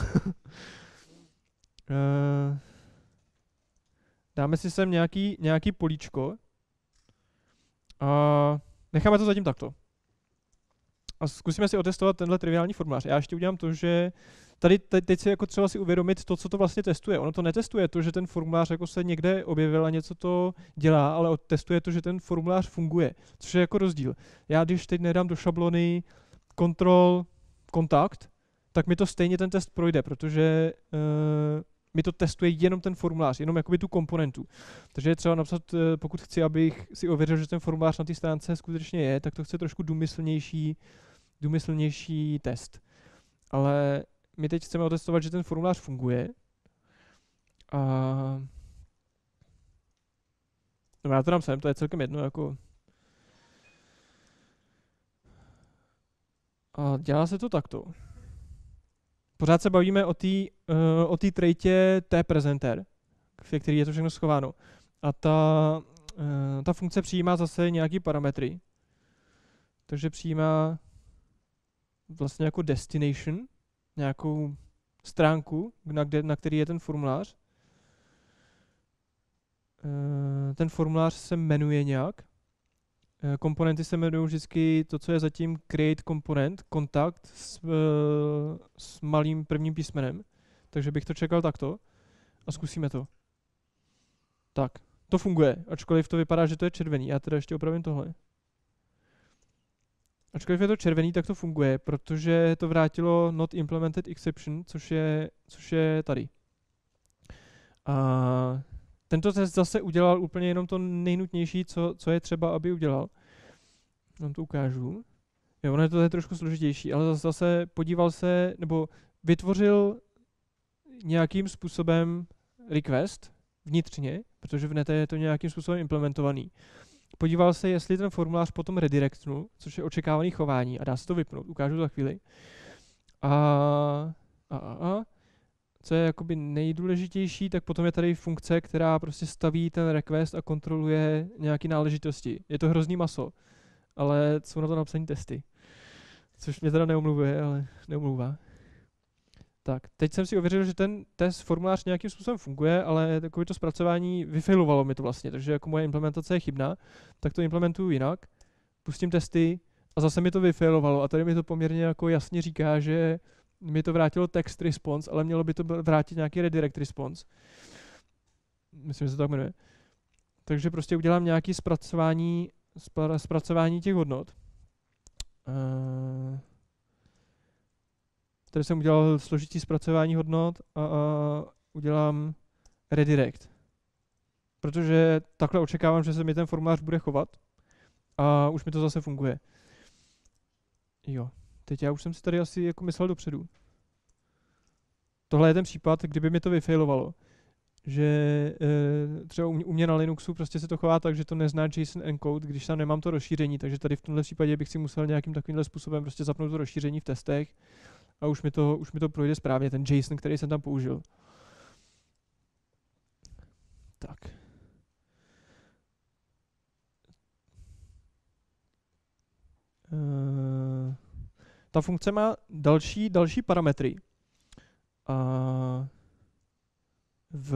Speaker 1: uh, dáme si sem nějaký, nějaký políčko a necháme to zatím takto. A zkusíme si otestovat tenhle triviální formulář. Já ještě udělám to, že tady te, teď si jako třeba si uvědomit to, co to vlastně testuje. Ono to netestuje to, že ten formulář jako se někde objevil a něco to dělá, ale testuje to, že ten formulář funguje, což je jako rozdíl. Já když teď nedám do šablony control kontakt, tak mi to stejně ten test projde, protože uh, mi to testuje jenom ten formulář, jenom jakoby tu komponentu. Takže je třeba napsat, pokud chci, abych si ověřil, že ten formulář na té stránce skutečně je, tak to chce trošku důmyslnější důmyslnější test. Ale my teď chceme otestovat, že ten formulář funguje. A... No já to dám sem, to je celkem jedno, jako... A dělá se to takto. Pořád se bavíme o té uh, o té trejtě T-presenter, v který je to všechno schováno. A ta, uh, ta funkce přijímá zase nějaký parametry. Takže přijímá vlastně jako destination, nějakou stránku, na, kde, na který je ten formulář. Uh, ten formulář se jmenuje nějak. Uh, komponenty se jmenují vždycky to, co je zatím create komponent, kontakt s, uh, s malým prvním písmenem. Takže bych to čekal takto a zkusíme to. Tak, to funguje, ačkoliv to vypadá, že to je červený. Já teda ještě opravím tohle. Ačkoliv je to červený, tak to funguje, protože to vrátilo not implemented exception, což je, což je tady. A tento test zase udělal úplně jenom to nejnutnější, co, co je třeba, aby udělal. Vám to ukážu. Jo, ono je to je trošku složitější, ale zase podíval se, nebo vytvořil nějakým způsobem request vnitřně, protože v nete je to nějakým způsobem implementovaný. Podíval se, jestli ten formulář potom redirectnul, což je očekávaný chování, a dá se to vypnout, ukážu za chvíli. A, a, a, a co je jakoby nejdůležitější, tak potom je tady funkce, která prostě staví ten request a kontroluje nějaké náležitosti. Je to hrozný maso, ale jsou na to napsané testy. Což mě teda neomluvuje, ale neomluvá. Tak, teď jsem si ověřil, že ten test formulář nějakým způsobem funguje, ale takové to zpracování vyfailovalo mi to vlastně, takže jako moje implementace je chybná, tak to implementuju jinak, pustím testy a zase mi to vyfailovalo a tady mi to poměrně jako jasně říká, že mi to vrátilo text response, ale mělo by to vrátit nějaký redirect response. Myslím, že se to tak jmenuje. Takže prostě udělám nějaké zpracování, zpracování těch hodnot. Uh, Tady jsem udělal složitý zpracování hodnot a, a udělám redirect. Protože takhle očekávám, že se mi ten formulář bude chovat a už mi to zase funguje. Jo, teď já už jsem si tady asi jako myslel dopředu. Tohle je ten případ, kdyby mi to vyfailovalo. Že e, třeba u mě, u mě na Linuxu prostě se to chová tak, že to nezná JSON encode, když tam nemám to rozšíření, takže tady v tomhle případě bych si musel nějakým takovýmhle způsobem prostě zapnout to rozšíření v testech a už mi to, už mi to projde správně, ten JSON, který jsem tam použil. Tak. Uh, ta funkce má další, další parametry. A v...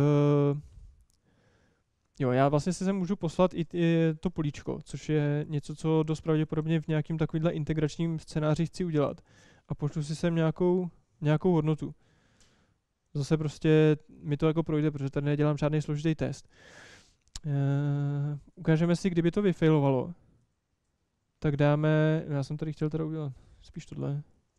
Speaker 1: Jo, já vlastně si sem můžu poslat i, i to políčko, což je něco, co dost pravděpodobně v nějakým takovýmhle integračním scénáři chci udělat. A pošlu si sem nějakou, nějakou hodnotu. Zase prostě mi to jako projde, protože tady nedělám žádný složitý test. Uh, ukážeme si, kdyby to vyfailovalo. Tak dáme, já jsem tady chtěl teda udělat spíš tohle.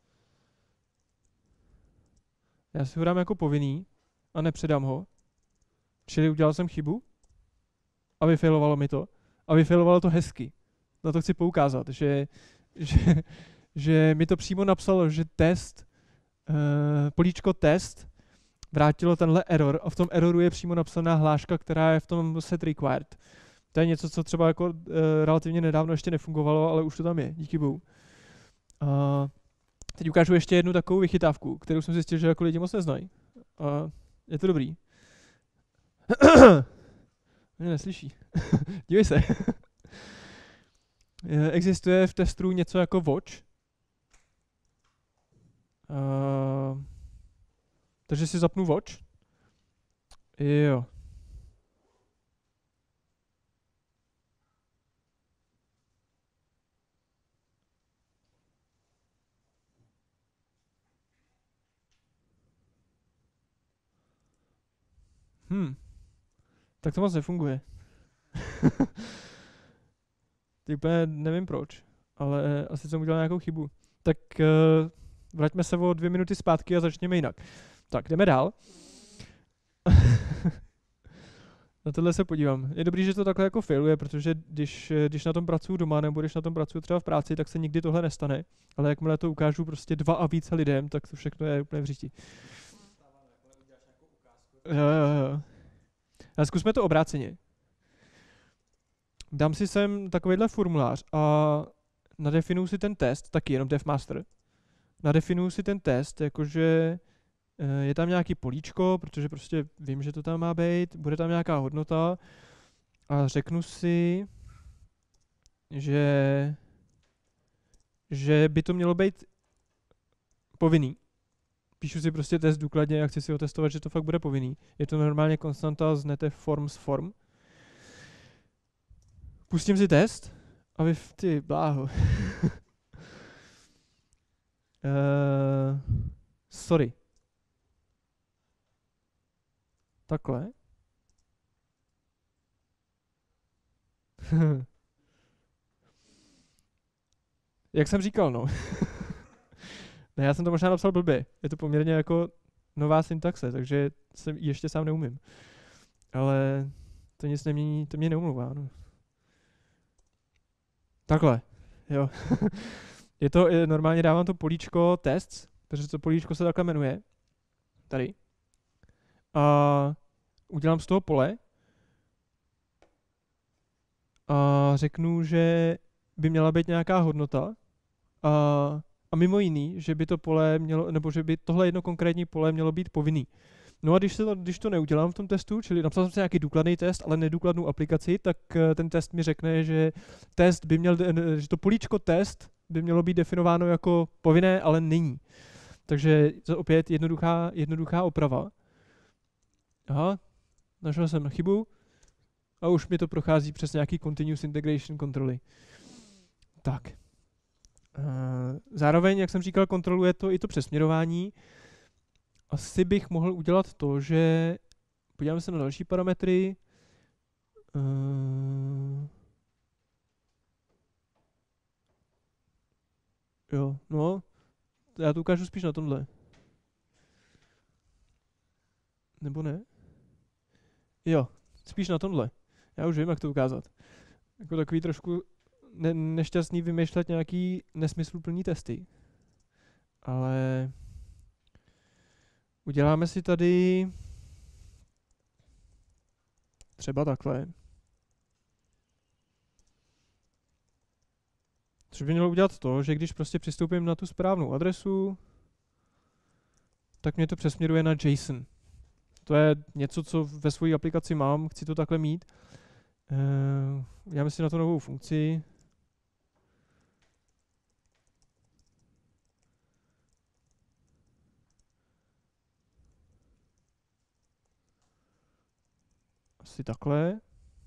Speaker 1: Já si ho dám jako povinný a nepředám ho. Čili udělal jsem chybu a vyfailovalo mi to. A vyfailovalo to hezky. Na to chci poukázat, že, že, že mi to přímo napsalo, že test, uh, políčko test vrátilo tenhle error a v tom erroru je přímo napsaná hláška, která je v tom set required. To je něco, co třeba jako uh, relativně nedávno ještě nefungovalo, ale už to tam je, díky bohu. Uh, teď ukážu ještě jednu takovou vychytávku, kterou jsem zjistil, že jako lidi moc neznají. Uh, je to dobrý. Mě neslyší. Dívej se. Existuje v testu něco jako watch. Uh, takže si zapnu watch. Jo. Hm. Tak to moc nefunguje. Teď úplně nevím proč, ale asi jsem udělal nějakou chybu. Tak uh, vraťme se o dvě minuty zpátky a začněme jinak. Tak, jdeme dál. Na tohle se podívám. Je dobrý, že to takhle jako failuje, protože když, když na tom pracuju doma nebo když na tom pracuju třeba v práci, tak se nikdy tohle nestane. Ale jakmile to ukážu prostě dva a více lidem, tak to všechno je úplně v řiti. Jo, jo, jo. A zkusme to obráceně. Dám si sem takovýhle formulář a nadefinuju si ten test, taky jenom DevMaster. Nadefinuju si ten test, jakože je tam nějaký políčko, protože prostě vím, že to tam má být, bude tam nějaká hodnota a řeknu si, že, že by to mělo být povinný. Píšu si prostě test důkladně a chci si otestovat, že to fakt bude povinný. Je to normálně konstanta z nete forms form. Pustím si test a vy, ty bláho. uh, sorry. Takhle. Jak jsem říkal, no. Ne, já jsem to možná napsal blbě. Je to poměrně jako nová syntaxe, takže jsem ještě sám neumím. Ale to nic nemění, to mě neumluvá, no. Takhle, jo. Je to, je, normálně dávám to políčko tests, protože to políčko se takhle jmenuje. Tady. A udělám z toho pole a řeknu, že by měla být nějaká hodnota a, a mimo jiný, že by to pole mělo, nebo že by tohle jedno konkrétní pole mělo být povinný. No a když, se to, když to neudělám v tom testu, čili napsal jsem si nějaký důkladný test, ale nedůkladnou aplikaci, tak ten test mi řekne, že test by měl, že to políčko test by mělo být definováno jako povinné, ale není. Takže to opět jednoduchá, jednoduchá oprava. Aha, našel jsem chybu a už mi to prochází přes nějaký continuous integration kontroly. Tak. Zároveň, jak jsem říkal, kontroluje to i to přesměrování. Asi bych mohl udělat to, že podíváme se na další parametry. Uh, jo, no, já to ukážu spíš na tomhle. Nebo ne? Jo, spíš na tomhle. Já už vím, jak to ukázat. Jako takový trošku ne- nešťastný vymýšlet nějaký nesmysluplný testy. Ale uděláme si tady třeba takhle. Což by mělo udělat to, že když prostě přistoupím na tu správnou adresu, tak mě to přesměruje na JSON. To je něco, co ve své aplikaci mám, chci to takhle mít. Uh, uděláme si na to novou funkci. Asi takhle.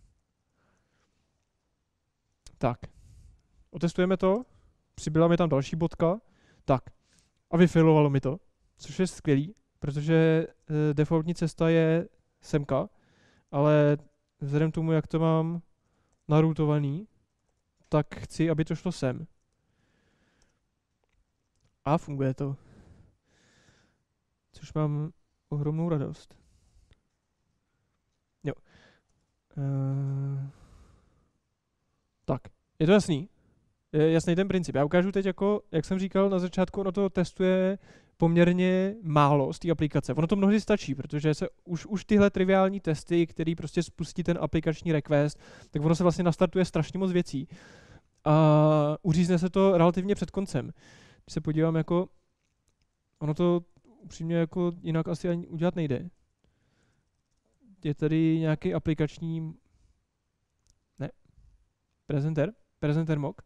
Speaker 1: Tak. Otestujeme to. Přibyla mi tam další bodka. Tak. A vyfailovalo mi to. Což je skvělý, protože uh, defaultní cesta je semka, ale vzhledem k tomu, jak to mám naroutovaný, tak chci, aby to šlo sem. A funguje to. Což mám ohromnou radost. Jo. Uh, tak, je to jasný? Je jasný ten princip. Já ukážu teď, jako, jak jsem říkal na začátku, ono to testuje poměrně málo z té aplikace. Ono to mnohdy stačí, protože se už, už tyhle triviální testy, který prostě spustí ten aplikační request, tak ono se vlastně nastartuje strašně moc věcí. A uřízne se to relativně před koncem. Když se podívám, jako ono to upřímně jako jinak asi ani udělat nejde. Je tady nějaký aplikační ne, prezenter, prezenter mock.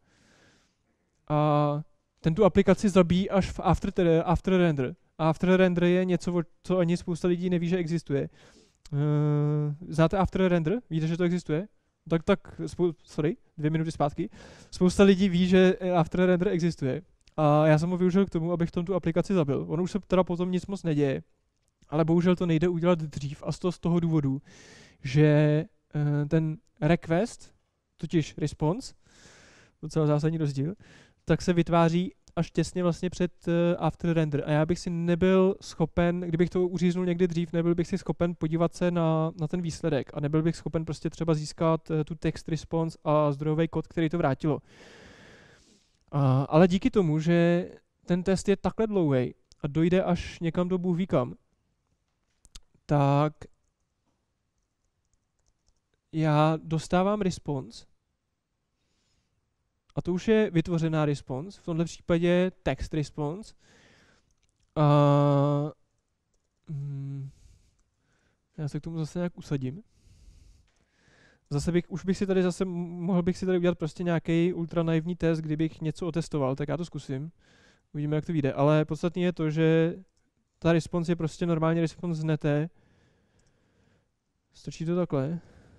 Speaker 1: A ten tu aplikaci zabíjí až v after, after render. A after render je něco, co ani spousta lidí neví, že existuje. Uh, znáte after render? Víte, že to existuje? Tak, tak, spou- sorry, dvě minuty zpátky. Spousta lidí ví, že after render existuje. A já jsem ho využil k tomu, abych tom tu aplikaci zabil. Ono už se teda potom nic moc neděje. Ale bohužel to nejde udělat dřív. A to z toho důvodu, že uh, ten request, totiž response, docela zásadní rozdíl, tak se vytváří až těsně vlastně před uh, after render a já bych si nebyl schopen, kdybych to uříznul někdy dřív, nebyl bych si schopen podívat se na, na ten výsledek a nebyl bych schopen prostě třeba získat uh, tu text response a zdrojový kód, který to vrátilo. Uh, ale díky tomu, že ten test je takhle dlouhý a dojde až někam do Bůh ví kam, tak já dostávám response a to už je vytvořená response, v tomto případě text response. A hmm, já se k tomu zase nějak usadím. Zase bych, už bych si tady zase, mohl bych si tady udělat prostě nějaký ultra naivní test, kdybych něco otestoval, tak já to zkusím. Uvidíme, jak to vyjde. Ale podstatné je to, že ta response je prostě normálně response z nete. Stačí to takhle.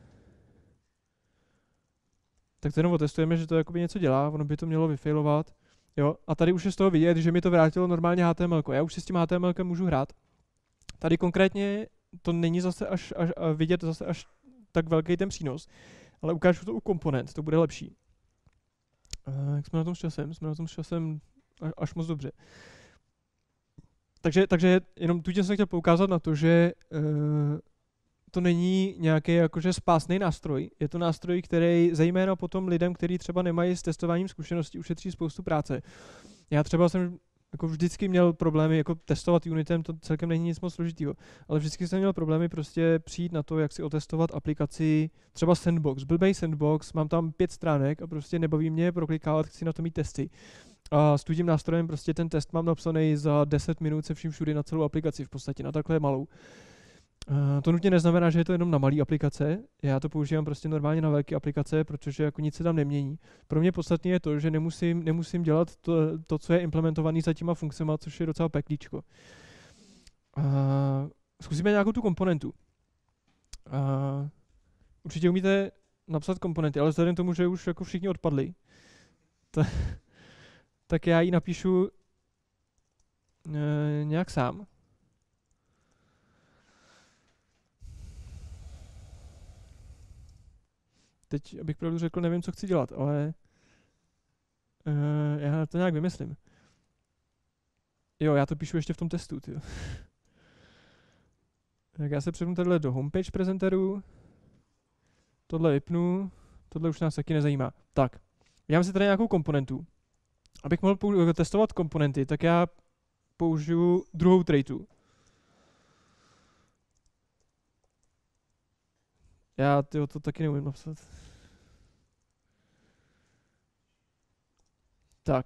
Speaker 1: Tak to jenom otestujeme, že to jakoby něco dělá, ono by to mělo vyfailovat. Jo, a tady už je z toho vidět, že mi to vrátilo normálně H T M L. Já už si s tím H T M L můžu hrát. Tady konkrétně to není zase až, až vidět zase až tak velký ten přínos, ale ukážu to u komponent, to bude lepší. Uh, jak jsme na tom s časem? Jsme na tom s časem až moc dobře. Takže, takže jenom tu jsem chtěl poukázat na to, že uh, to není nějaký jakože spásný nástroj. Je to nástroj, který zejména potom lidem, kteří třeba nemají s testováním zkušeností, ušetří spoustu práce. Já třeba jsem jako vždycky měl problémy, jako testovat Unitem, to celkem není nic moc složitýho, ale vždycky jsem měl problémy prostě přijít na to, jak si otestovat aplikaci, třeba Sandbox, blbej Sandbox, mám tam pět stránek a prostě nebaví mě proklikávat, chci na to mít testy. A s tím nástrojem prostě ten test mám napsaný za deset minut se vším všudy na celou aplikaci v podstatě, na takhle malou. Uh, to nutně neznamená, že je to jenom na malé aplikace. Já to používám prostě normálně na velké aplikace, protože jako nic se tam nemění. Pro mě podstatné je to, že nemusím, nemusím dělat to, to, co je implementované za těma funkcema, což je docela peklíčko. Uh, zkusíme nějakou tu komponentu. Uh, určitě umíte napsat komponenty, ale vzhledem k tomu, že už jako všichni odpadli, ta, tak já ji napíšu uh, nějak sám. Teď, abych pravdu řekl, nevím, co chci dělat, ale uh, já to nějak vymyslím. Jo, já to píšu ještě v tom testu, tyjo. Tak já se přepnu tady do homepage prezenteru. Tohle vypnu. Tohle už nás taky nezajímá. Tak, já si tady nějakou komponentu. Abych mohl testovat komponenty, tak já použiju druhou traitu. Já tyjo, to taky neumím napsat. Tak.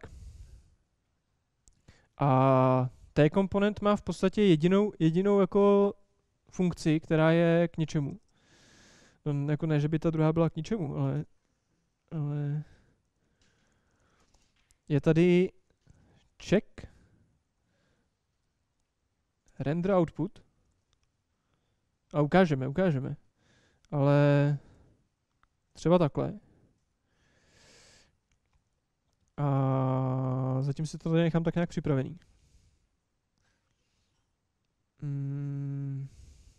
Speaker 1: A té komponent má v podstatě jedinou, jedinou jako funkci, která je k ničemu. No, jako ne, že by ta druhá byla k ničemu, ale, ale je tady check render output a ukážeme, ukážeme. Ale třeba takhle. A zatím si to tady nechám tak nějak připravený. Hmm.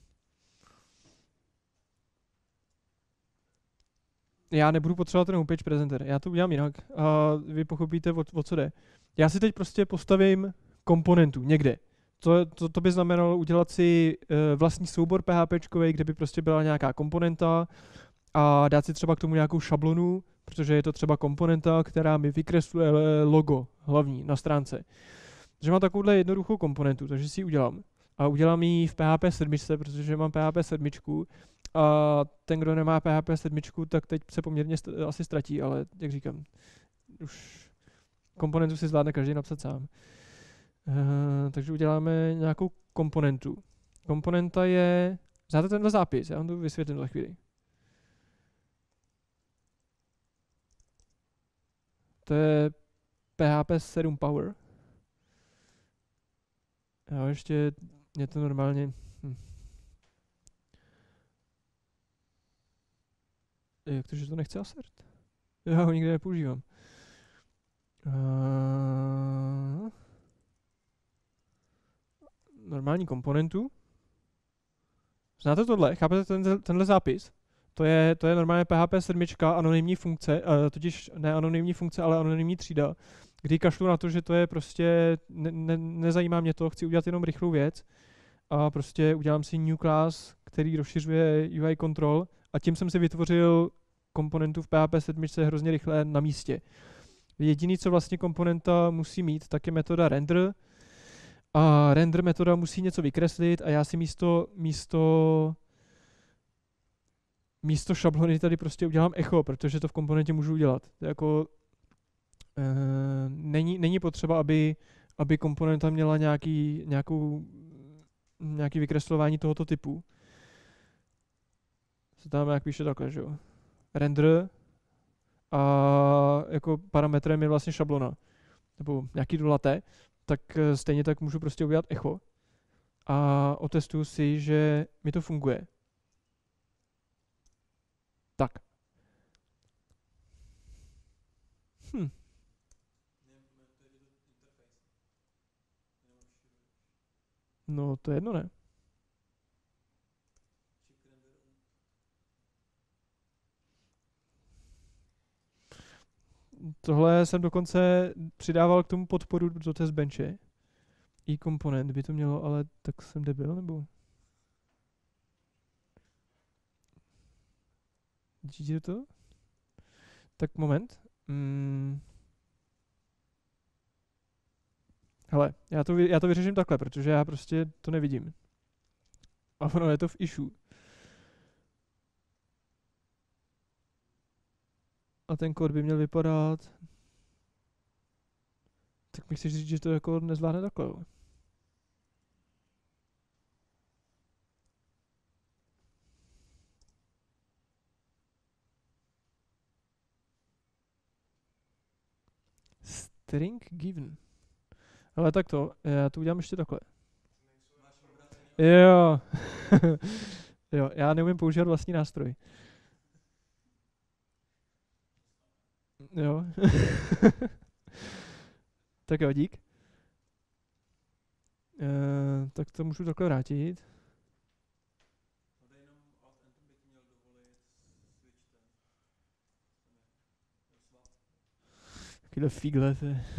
Speaker 1: Já nebudu potřebovat ten homepage prezenter, já to udělám jinak a vy pochopíte, o, o co jde. Já si teď prostě postavím komponentu někde. To, to, to by znamenalo udělat si uh, vlastní soubor PHPčkovej, kde by prostě byla nějaká komponenta a dát si třeba k tomu nějakou šablonu, protože je to třeba komponenta, která mi vykresluje logo hlavní na stránce. Takže mám takovouhle jednoduchou komponentu, takže si ji udělám. A udělám ji v P H P sedm, protože mám P H P sedm. A ten, kdo nemá P H P sedm, tak teď se poměrně st- asi ztratí, ale jak říkám, už komponentu si zvládne každý napsat sám. Uh, takže uděláme nějakou komponentu. Komponenta je, znáte tenhle zápis, já vám to vysvětlím za chvíli. To je P H P sedm Power. Jo, ještě je to normálně. Hm. Jak to, že to nechce assert? Já ho nikdy nepoužívám. Uh, normální komponentu. Znáte tohle? Chápete ten, tenhle zápis? To je, to je normálně P H P sedm, anonymní funkce, uh, totiž ne anonymní funkce, ale anonymní třída. kdy kašlu na to, že to je prostě, ne, ne, nezajímá mě to, chci udělat jenom rychlou věc a prostě udělám si new class, který rozšiřuje U I control a tím jsem si vytvořil komponentu v P H P sedm hrozně rychle na místě. Jediný, co vlastně komponenta musí mít, tak je metoda render a render metoda musí něco vykreslit a já si místo, místo místo šablony tady prostě udělám echo, protože to v komponentě můžu udělat. To je jako e, není, není potřeba, aby, aby komponenta měla nějaký, nějakou, nějaký vykreslování tohoto typu. Se tam jak píše takhle, že jo. Render a jako parametrem je vlastně šablona. Nebo nějaký dolaté, tak stejně tak můžu prostě udělat echo. A otestuju si, že mi to funguje. Tak. Hm. No, to je jedno, ne? Tohle jsem dokonce přidával k tomu podporu do test benche. I komponent by to mělo, ale tak jsem debil, nebo? Vidíte to? Tak moment. Mm. Hele, já to, já to vyřeším takhle, protože já prostě to nevidím. A ono je to v issue. A ten kód by měl vypadat... Tak mi chceš říct, že to jako nezvládne takhle, jo? String given. Ale tak to, já to udělám ještě takhle. Jo. Jo, já neumím používat vlastní nástroj. Jo. Tak jo, dík. Uh, tak to můžu takhle vrátit. Takýhle fígle.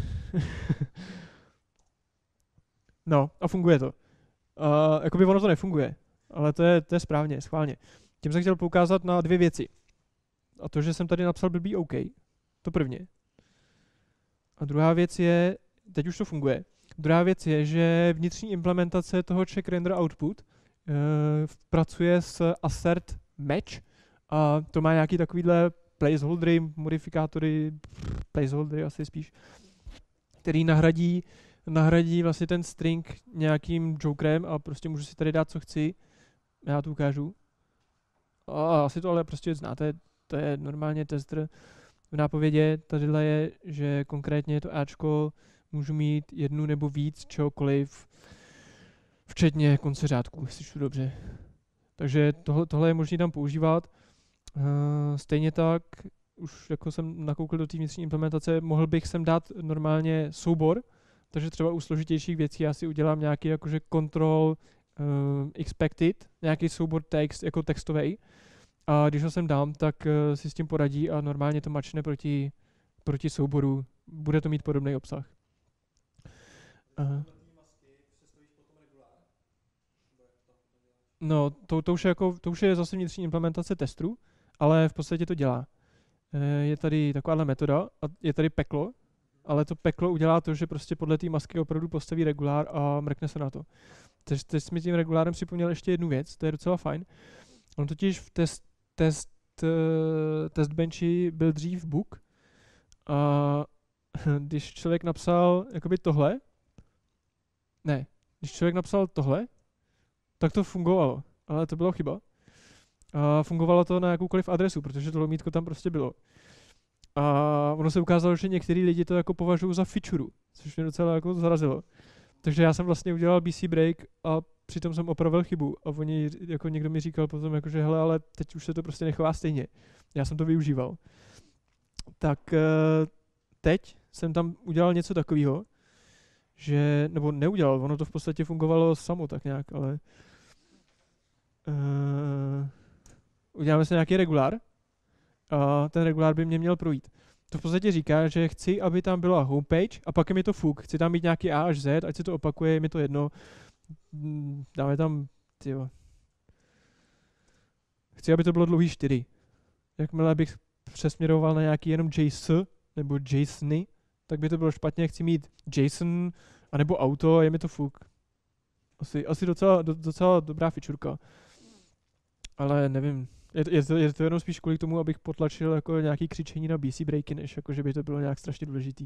Speaker 1: No, a funguje to. Uh, jakoby ono to nefunguje, ale to je, to je správně, schválně. Tím jsem chtěl poukázat na dvě věci. A to, že jsem tady napsal blbý OK, to prvně. A druhá věc je, teď už to funguje, druhá věc je, že vnitřní implementace toho check render output uh, pracuje s assert match a to má nějaký takovýhle placeholdery, modifikátory, placeholdery asi spíš, který nahradí, nahradí vlastně ten string nějakým jokerem a prostě můžu si tady dát, co chci. Já to ukážu. A asi to ale prostě znáte, to je normálně tester. V nápovědě tadyhle je, že konkrétně to Ačko můžu mít jednu nebo víc čehokoliv, včetně konce řádku, jestli čtu dobře. Takže tohle, tohle je možné tam používat. Uh, stejně tak, už jako jsem nakoukl do té vnitřní implementace, mohl bych sem dát normálně soubor, takže třeba u složitějších věcí já si udělám nějaký jakože control uh, expected, nějaký soubor text jako textový. A když ho sem dám, tak uh, si s tím poradí a normálně to mačne proti, proti souboru. Bude to mít podobný obsah. Uh. No, to, to, už je jako, to už je zase vnitřní implementace testru, ale v podstatě to dělá. Je tady takováhle metoda a je tady peklo, ale to peklo udělá to, že prostě podle té masky opravdu postaví regulár a mrkne se na to. Takže teď jsi mi tím regulárem připomněl ještě jednu věc, to je docela fajn. On totiž v test, test, uh, test benchi byl dřív bug a když člověk napsal jakoby tohle, ne, když člověk napsal tohle, tak to fungovalo, ale to bylo chyba. A fungovalo to na jakoukoliv adresu, protože to lomítko tam prostě bylo. A ono se ukázalo, že některý lidi to jako považují za feature, což mě docela jako zarazilo. Takže já jsem vlastně udělal B C break a přitom jsem opravil chybu. A oni, jako někdo mi říkal potom, jako, že hele, ale teď už se to prostě nechová stejně. Já jsem to využíval. Tak teď jsem tam udělal něco takového, že, nebo neudělal, ono to v podstatě fungovalo samo tak nějak, ale uh, uděláme se nějaký regulár a ten regulár by mě měl projít. to v podstatě říká, že chci, aby tam byla homepage a pak je mi to fuk. Chci tam mít nějaký A až Z, ať se to opakuje, je mi to jedno. Mm, Dáme tam, tyjo. Chci, aby to bylo dlouhý čtyři. Jakmile bych přesměroval na nějaký jenom JSON nebo JSONy, tak by to bylo špatně. Chci mít JSON anebo auto, je mi to fuk. Asi, asi docela, do, docela dobrá fičurka. Ale nevím. Je, je, to, je to jenom spíš kvůli tomu, abych potlačil jako nějaký křičení na B C breaky, než jako, že by to bylo nějak strašně důležitý.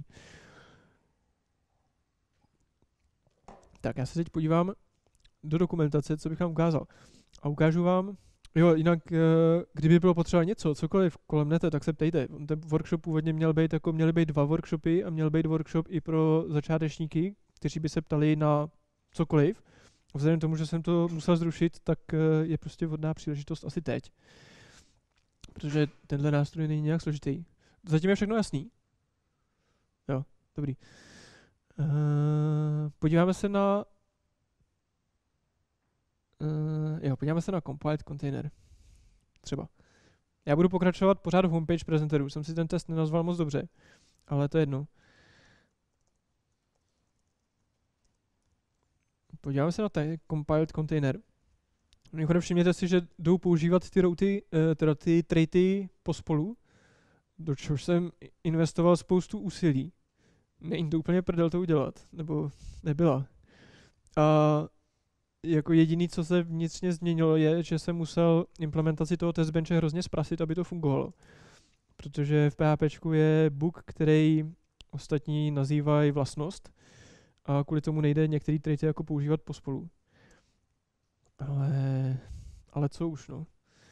Speaker 1: Tak já se teď podívám do dokumentace, co bych vám ukázal. A ukážu vám, jo, jinak, kdyby bylo potřeba něco, cokoliv kolem nete, tak se ptejte. Ten workshop původně měl být, jako měly být dva workshopy a měl být workshop i pro začátečníky, kteří by se ptali na cokoliv. Vzhledem k tomu, že jsem to musel zrušit, tak je prostě vhodná příležitost asi teď. Protože tenhle nástroj není nějak složitý. Zatím je všechno jasný. Jo, dobrý. Uh, podíváme se na uh, jo, podíváme se na compiled container. Třeba. Já budu pokračovat pořád v homepage prezenteru. Jsem si ten test nenazval moc dobře, ale to je jedno. Podíváme se na ten compiled container. Mimochodem všimněte si, že jdou používat ty routy, teda ty traity pospolu, do čehož jsem investoval spoustu úsilí. Není to úplně prdel to udělat, nebo nebyla. A jako jediný, co se vnitřně změnilo, je, že jsem musel implementaci toho testbenche hrozně zprasit, aby to fungovalo. Protože v PHPčku je bug, který ostatní nazývají vlastnost, a kvůli tomu nejde některý traity jako používat pospolu. Ale, ale co už, no.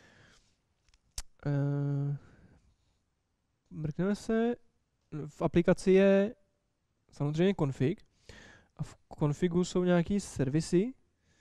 Speaker 1: Uh, mrkneme se, v aplikaci je samozřejmě config a v configu jsou nějaký servisy.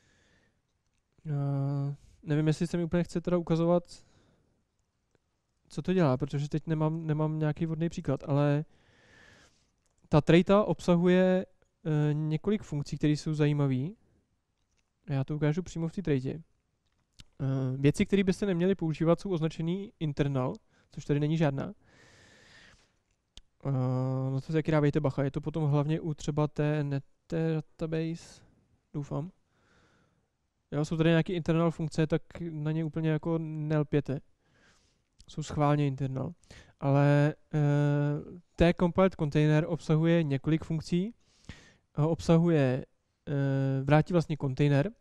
Speaker 1: Uh, nevím, jestli se mi úplně chce teda ukazovat, co to dělá, protože teď nemám, nemám nějaký vhodný příklad, ale ta traita obsahuje uh, několik funkcí, které jsou zajímavé. Já to ukážu přímo v té traitě. Uh, věci, které byste neměli používat, jsou označený internal, což tady není žádná. Uh, no to taky dávejte bacha, je to potom hlavně u třeba té nete database, doufám. Jo, jsou tady nějaké internal funkce, tak na ně úplně jako nelpěte. Jsou schválně internal. Ale uh, té compiled container obsahuje několik funkcí. Uh, obsahuje uh, vrátí vlastně kontejner.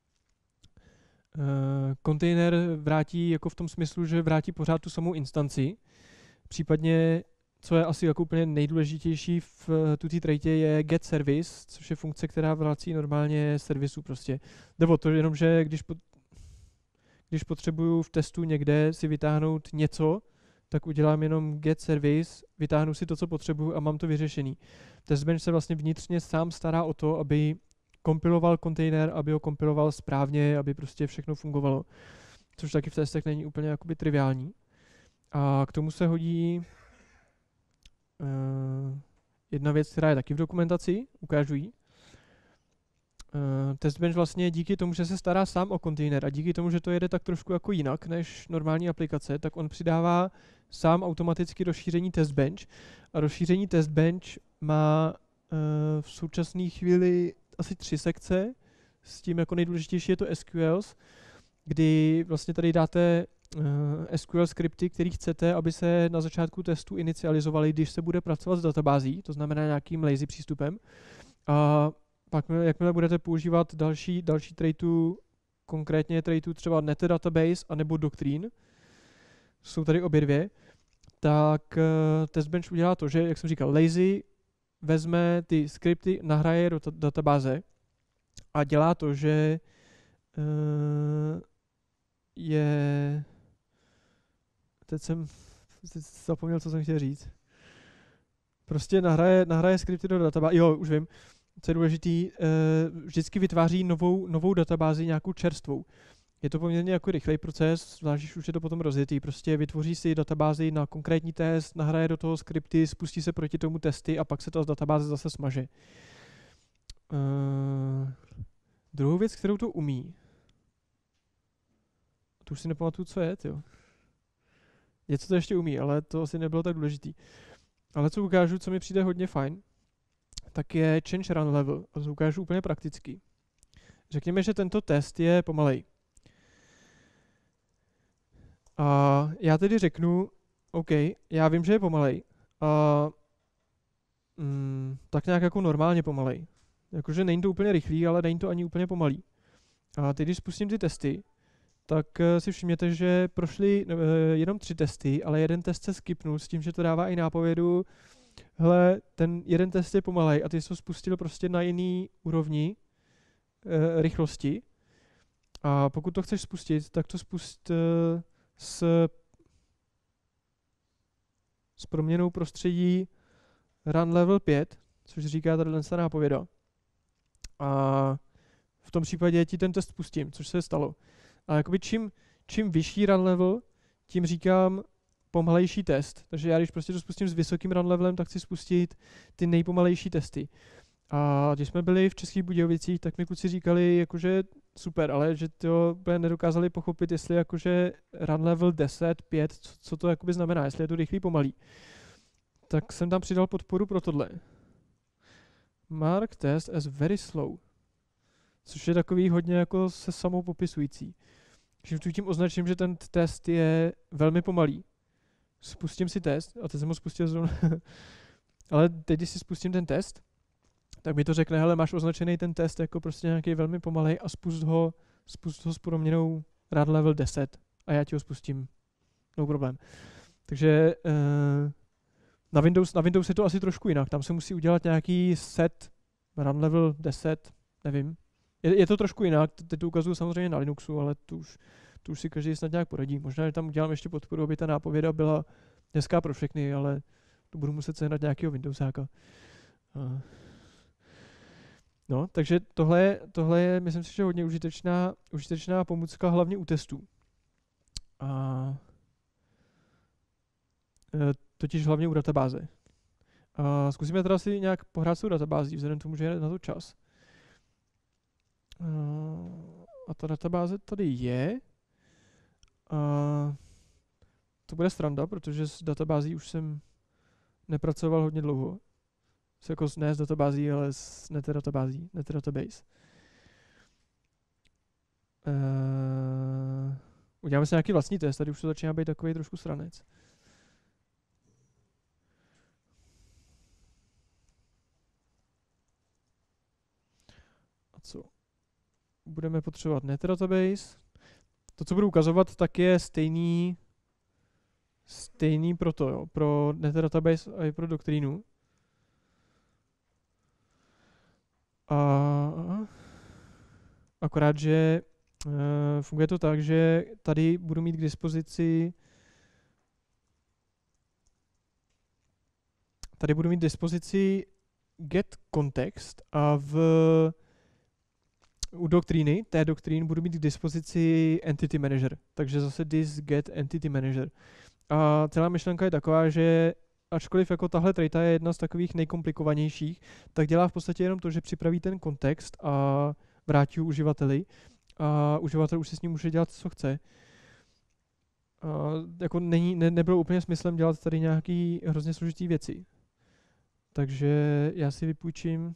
Speaker 1: Kontejner uh, vrátí jako v tom smyslu, že vrátí pořád tu samou instanci. Případně, co je asi jako úplně nejdůležitější v tuto traitě, je get service, což je funkce, která vrací normálně servisu prostě. Jde o to, jenom že když, pot, když potřebuju v testu někde si vytáhnout něco, tak udělám jenom get service, vytáhnu si to, co potřebuju a mám to vyřešený. Testbench se vlastně vnitřně sám stará o to, aby kompiloval kontejner, aby ho kompiloval správně, aby prostě všechno fungovalo. Což taky v testech není úplně jakoby triviální. A k tomu se hodí uh, jedna věc, která je taky v dokumentaci, ukážu ji. Uh, Testbench vlastně díky tomu, že se stará sám o kontejner a díky tomu, že to jede tak trošku jako jinak než normální aplikace, tak on přidává sám automaticky rozšíření Testbench. A rozšíření Testbench má uh, v současné chvíli asi tři sekce, s tím jako nejdůležitější je to S Q Ls, kdy vlastně tady dáte uh, S Q L skripty, které chcete, aby se na začátku testu inicializovaly, když se bude pracovat s databází, to znamená nějakým lazy přístupem. A pak, jakmile budete používat další, další traitu, konkrétně traitu třeba nete database anebo Doctrine, jsou tady obě dvě, tak uh, Testbench udělá to, že, jak jsem říkal, lazy vezme ty skripty, nahraje do databáze a dělá to, že uh, je... Teď jsem teď zapomněl, co jsem chtěl říct. Prostě nahraje, nahraje skripty do databáze. Jo, už vím, co je důležitý. Uh, vždycky vytváří novou, novou databázi, nějakou čerstvou. Je to poměrně jako rychlej proces, zvlášť když už je to potom rozjetý. Prostě vytvoří si databázi na konkrétní test, nahraje do toho skripty, spustí se proti tomu testy a pak se ta databáze zase smaže. Uh, druhou věc, kterou to umí, to už si nepamatuju, co je, tyjo. Něco to ještě umí, ale to asi nebylo tak důležitý. Ale co ukážu, co mi přijde hodně fajn, tak je change run level. A to ukážu úplně prakticky. Řekněme, že tento test je pomalej. A já tedy řeknu, OK, já vím, že je pomalej. A mm, tak nějak jako normálně pomalej. Jakože není to úplně rychlý, ale není to ani úplně pomalý. A teď, když spustím ty testy, tak uh, si všimněte, že prošly uh, jenom tři testy, ale jeden test se skipnul s tím, že to dává i nápovědu, hele, ten jeden test je pomalej a ty jsi to spustil prostě na jiný úrovni uh, rychlosti. A pokud to chceš spustit, tak to spust uh, s, s proměnou prostředí run level pět, což říká tato nápověda. A v tom případě ti ten test pustím, což se stalo. A jakoby čím, čím vyšší run level, tím říkám pomalejší test. Takže já když prostě to spustím s vysokým run levelem, tak chci spustit ty nejpomalejší testy. A když jsme byli v Českých Budějovicích, tak mi kluci říkali, jakože super, ale že to nedokázali pochopit, jestli jakože run level deset, pět, co, co to jakoby znamená, jestli je to rychlý, pomalý. Tak jsem tam přidal podporu pro tohle. Mark test as very slow. Což je takový hodně jako se samou popisující. Když tím označím, že ten test je velmi pomalý. Spustím si test, a teď jsem ho spustil zrovna. Ale teď, když si spustím ten test, tak mi to řekne, hele, máš označený ten test jako prostě nějaký velmi pomalej a spust ho, spust ho s proměnou run level deset a já ti ho spustím. No problém. Takže uh, na Windows, na Windows je to asi trošku jinak. Tam se musí udělat nějaký set run level deset, nevím. Je, je to trošku jinak, teď to ukazuju samozřejmě na Linuxu, ale tu už, tu už si každý snad nějak poradí. Možná, že tam udělám ještě podporu, aby ta nápověda byla dneska pro všechny, ale to budu muset sehnat nějakého Windowsáka. Uh. No, takže tohle, tohle je, myslím si, že hodně užitečná, užitečná pomůcka, hlavně u testů. A, e, totiž hlavně u databáze. A zkusíme teda si nějak pohrát s tou databází, vzhledem tomu, že je na to čas. A, a ta databáze tady je. A to bude sranda, protože s databází už jsem nepracoval hodně dlouho. Jako ne s databází, ale s netdatabází, netdatabase. Uh, uděláme si nějaký vlastní test, tady už to začíná být takový trošku sranec. A co? Budeme potřebovat netdatabase. To, co budu ukazovat, tak je stejný, stejný pro to, jo, pro netdatabase a i pro doktrínu. A akorát, že uh, funguje to tak, že tady budu mít k dispozici tady budu mít k dispozici get context a v u doktríny, té doktríny budu mít k dispozici entity manager. Takže zase this get entity manager. A celá myšlenka je taková, že ačkoliv jako tahle trejta je jedna z takových nejkomplikovanějších, tak dělá v podstatě jenom to, že připraví ten kontext a vrátí ho uživateli a uživatel už si s ním může dělat, co chce. A jako není, ne, nebylo úplně smyslem dělat tady nějaký hrozně složitý věci. Takže já si vypůjčím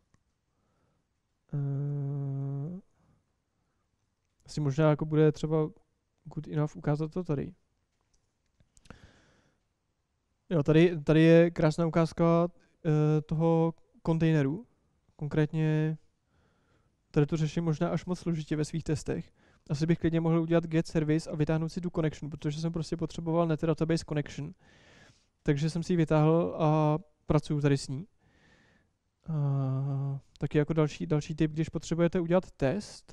Speaker 1: uh, asi možná jako bude třeba good enough ukázat to tady. Jo, tady, tady je krásná ukázka uh, toho kontejneru. Konkrétně tady to řeším možná až moc složitě ve svých testech. Asi bych klidně mohl udělat get service a vytáhnout si tu connection, protože jsem prostě potřeboval netdatabase connection. Takže jsem si ji vytáhl a pracuju tady s ní. Uh, taky jako další, další tip, když potřebujete udělat test,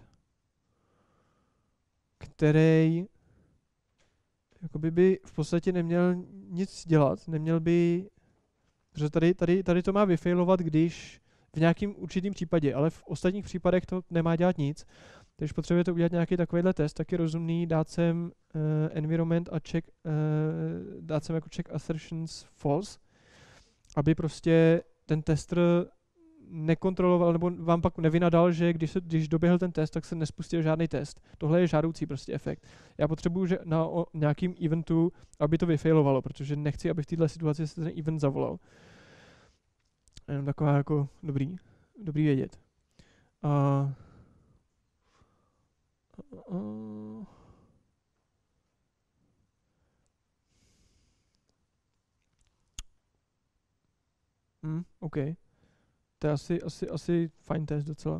Speaker 1: který jakoby by v podstatě neměl nic dělat, neměl by, protože tady, tady, tady to má vyfailovat, když v nějakém určitém případě, ale v ostatních případech to nemá dělat nic. Když potřebujete udělat nějaký takovýhle test, tak je rozumný dát sem uh, environment a check, uh, dát sem jako check assertions false, aby prostě ten tester nekontroloval, nebo vám pak nevynadal, že když, se, když doběhl ten test, tak se nespustil žádný test. Tohle je žádoucí prostě efekt. Já potřebuju že na o, nějakým eventu, aby to vyfailovalo, protože nechci, aby v této situaci se ten event zavolal. Jenom taková jako dobrý, dobrý vědět. A, a, a Hmm, OK. To je asi, asi, asi fajn test docela.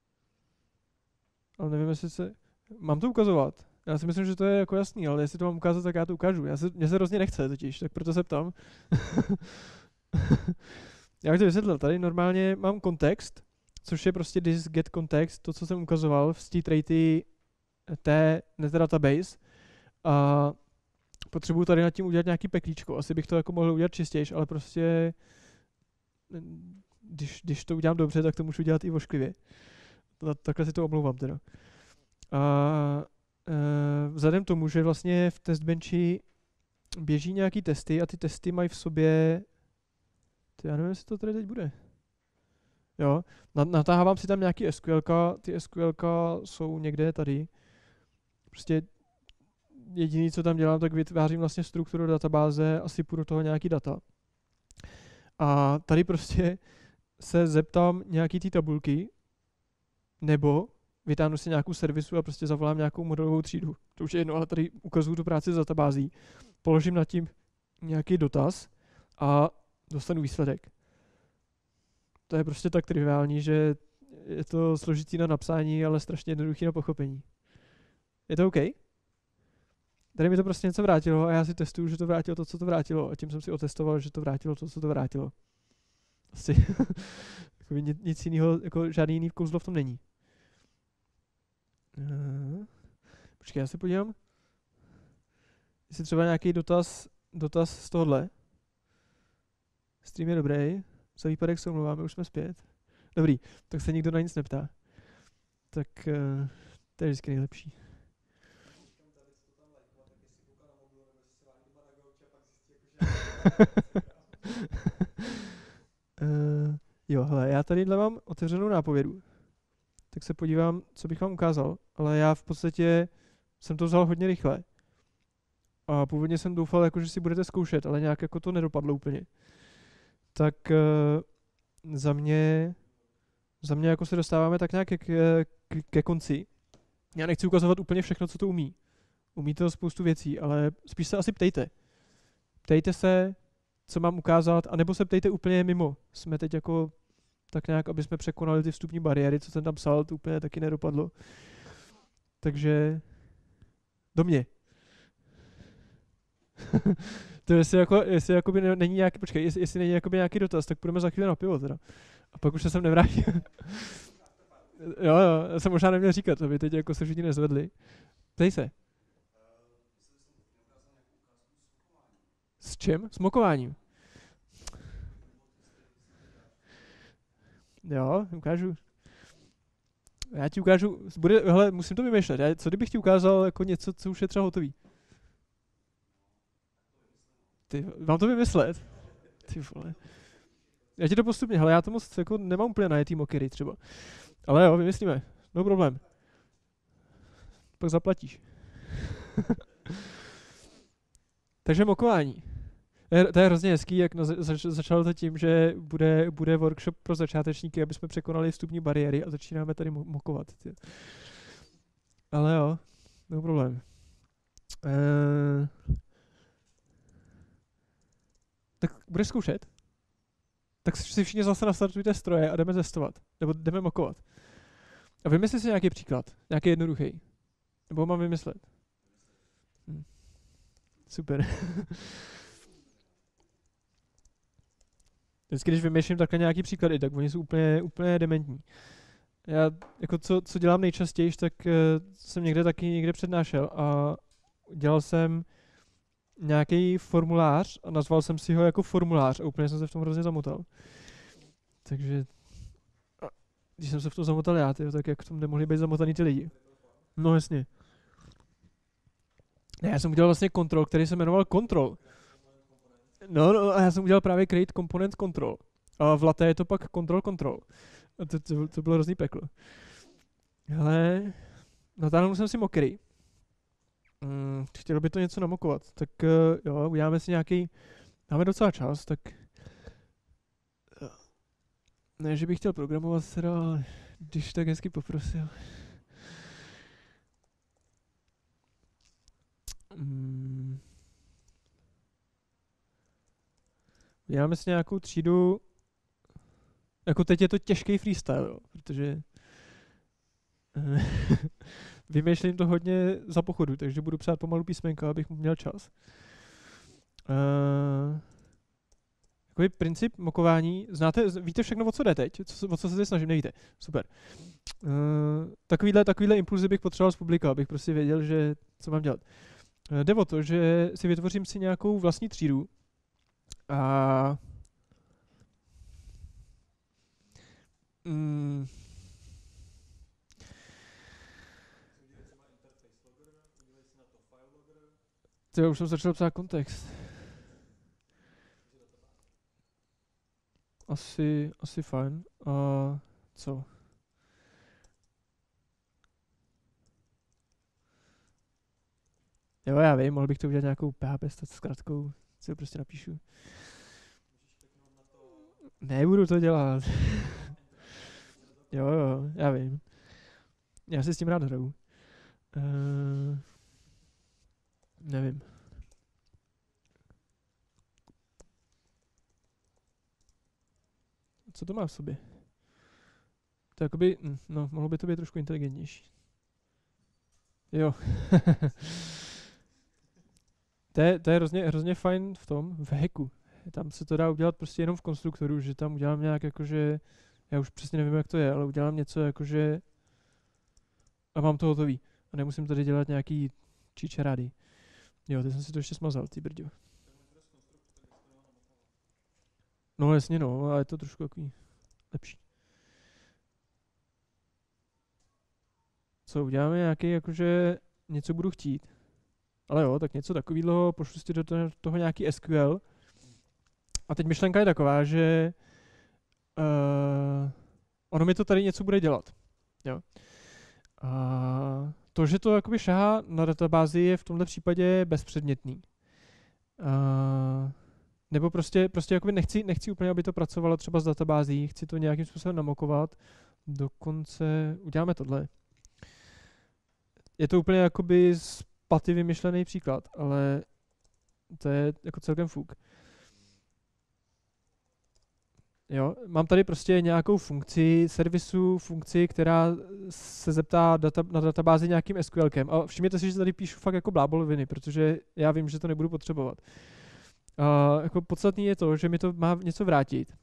Speaker 1: Ale nevím, jestli se... Mám to ukazovat? Já si myslím, že to je jako jasný, ale jestli to mám ukázat, tak já to ukážu. Já se, mně se hrozně nechce totiž, tak proto se ptám. Já bych to vysvětlil. Tady normálně mám kontext, což je prostě this get context, to, co jsem ukazoval v state ratey té database. A potřebuju tady nad tím udělat nějaký peklíčko. Asi bych to jako mohl udělat čistějš, ale prostě když, když to udělám dobře, tak to můžu dělat i vošklivě. Takhle si to omlouvám teda. A e, vzhledem tomu, že vlastně v testbenchi běží nějaký testy a ty testy mají v sobě... Ty, já nevím, jestli to tady teď bude. Jo, natáhávám si tam nějaký SQLka, ty SQLka jsou někde tady. Prostě jediný, co tam dělám, tak vytvářím vlastně strukturu databáze a sypu do toho nějaký data. A tady prostě se zeptám nějaký té tabulky, nebo vytáhnu si nějakou servisu a prostě zavolám nějakou modelovou třídu. To už je jedno, ale tady ukazuju tu práci s databází. Položím nad tím nějaký dotaz a dostanu výsledek. To je prostě tak triviální, že je to složitý na napsání, ale strašně jednoduchý na pochopení. Je to OK? Tady mi to prostě něco vrátilo a já si testuju, že to vrátilo to, co to vrátilo. A tím jsem si otestoval, že to vrátilo to, co to vrátilo. Asi nic jiného, jako žádný jiný kouzlo v tom není. Uh, počkej, já se podívám. Jestli třeba nějaký dotaz, dotaz z tohohle. Stream je dobrý. Za výpadek se omlouváme, už jsme zpět. Dobrý, tak se nikdo na nic neptá. Tak uh, to je vždycky nejlepší. uh, jo, hele, já tadyhle mám otevřenou nápovědu. Tak se podívám, co bych vám ukázal. Ale já v podstatě jsem to vzal hodně rychle. A původně jsem doufal, jako, že si budete zkoušet, ale nějak jako to nedopadlo úplně. Tak uh, za mě, za mě jako se dostáváme tak nějak ke, ke, ke konci. Já nechci ukazovat úplně všechno, co to umí. Umí to spoustu věcí, ale spíš se asi ptejte. Ptejte se, co mám ukázat, anebo se ptejte úplně mimo. Jsme teď jako tak nějak, aby jsme překonali ty vstupní bariéry, co jsem tam psal, to úplně taky nedopadlo. Takže do mě. To jestli jako, jestli jakoby není nějaký, počkej, jestli, jestli není jakoby nějaký dotaz, tak půjdeme za chvíli na pivo teda. A pak už se sem nevrátím. Jo, jo, já jsem možná neměl říkat, aby teď jako se všichni nezvedli. Ptej se. S čím? S mokováním. Jo, ukážu. Já ti ukážu, bude, hele, musím to vymýšlet. Já, co kdybych ti ukázal jako něco, co už je třeba hotový? Ty, mám to vymyslet? Ty vole. Já ti to postupně, hele, já to moc jako nemám úplně najetý mokery třeba. Ale jo, vymyslíme, no problém. Pak zaplatíš. Takže mokování. To je hrozně hezký, jak na, zač, začalo to tím, že bude, bude workshop pro začátečníky, aby jsme překonali vstupní bariéry a začínáme tady mo- mokovat. Tě. Ale jo, no problém. Eee, tak budeš zkoušet? Tak si všichni zase nastartujte stroje a jdeme testovat. Nebo jdeme mokovat. A vymysli si nějaký příklad. Nějaký jednoduchý. Nebo ho mám vymyslet. Hm. Super. Vždycky, když vymýšlím takhle nějaký příklady, tak oni jsou úplně, úplně dementní. Já, jako co, co dělám nejčastěji, tak uh, jsem někde taky někde přednášel a dělal jsem nějaký formulář a nazval jsem si ho jako formulář a úplně jsem se v tom hrozně zamotal. Takže, když jsem se v tom zamotal já, tyjo, tak jak v tom nemohli být zamotaný ty lidi. No jasně. Ne, já jsem udělal vlastně kontrol, který se jmenoval Control. No, no, a já jsem udělal právě Create Component Control. A v latte je to pak kontrol kontrol. A to, to, to bylo hrozný peklo. Ale natáhnul jsem si mokry. Mm, chtělo by to něco namokovat, tak uh, jo, uděláme si nějaký, máme docela čas, tak ne, že bych chtěl programovat teda, ale když tak hezky poprosil. Mm. Uděláme si nějakou třídu, jako teď je to těžký freestyle, jo, protože vymýšlím to hodně za pochodu, takže budu psát pomalu písmenka, abych měl čas. Uh, Takový princip mokování, znáte, víte všechno, o co jde teď? Co, o co se teď snažím, nevíte? Super. Uh, takovýhle, takovýhle impulzy bych potřeboval z publika, abych prostě věděl, že co mám dělat. Uh, jde o to, že si vytvořím si nějakou vlastní třídu a mm, Tyjo, už jsem začal psát kontext. Asi, asi fajn. A co? Jo, já vím, mohl bych to udělat nějakou P H P zkratkou, si ho prostě napíšu. Nebudu to dělat. Jo, jo, já vím. Já si s tím rád hraju. Uh, nevím. Co to má v sobě? To jakoby, no, mohlo by to být trošku inteligentnější. Jo. to, je, to je hrozně, hrozně fajn v tom, v hacku. Tam se to dá udělat prostě jenom v konstruktoru, že tam udělám nějak jakože, já už přesně nevím, jak to je, ale udělám něco jakože a mám to hotový. A nemusím tady dělat nějaký číčerády. Jo, teď jsem si to ještě smazal, ty brďo. No jasně no, ale je to trošku takový lepší. Co, uděláme nějaký jakože něco budu chtít. Ale jo, tak něco takového, pošlu si do toho, toho nějaký S Q L. A teď myšlenka je taková, že uh, ono mi to tady něco bude dělat. Jo. A to, že to jakoby šahá na databázi, je v tomhle případě bezpředmětný. Uh, nebo prostě, prostě jakoby nechci, nechci úplně, aby to pracovalo třeba s databází, chci to nějakým způsobem namokovat. Dokonce uděláme tohle. Je to úplně jakoby z paty vymyšlený příklad, ale to je jako celkem fuk. Jo, mám tady prostě nějakou funkci servisu, funkci, která se zeptá data, na databázi nějakým SQLkem. A všimněte si, že tady píšu fakt jako bláboloviny, protože já vím, že to nebudu potřebovat. A jako podstatný je to, že mi to má něco vrátit.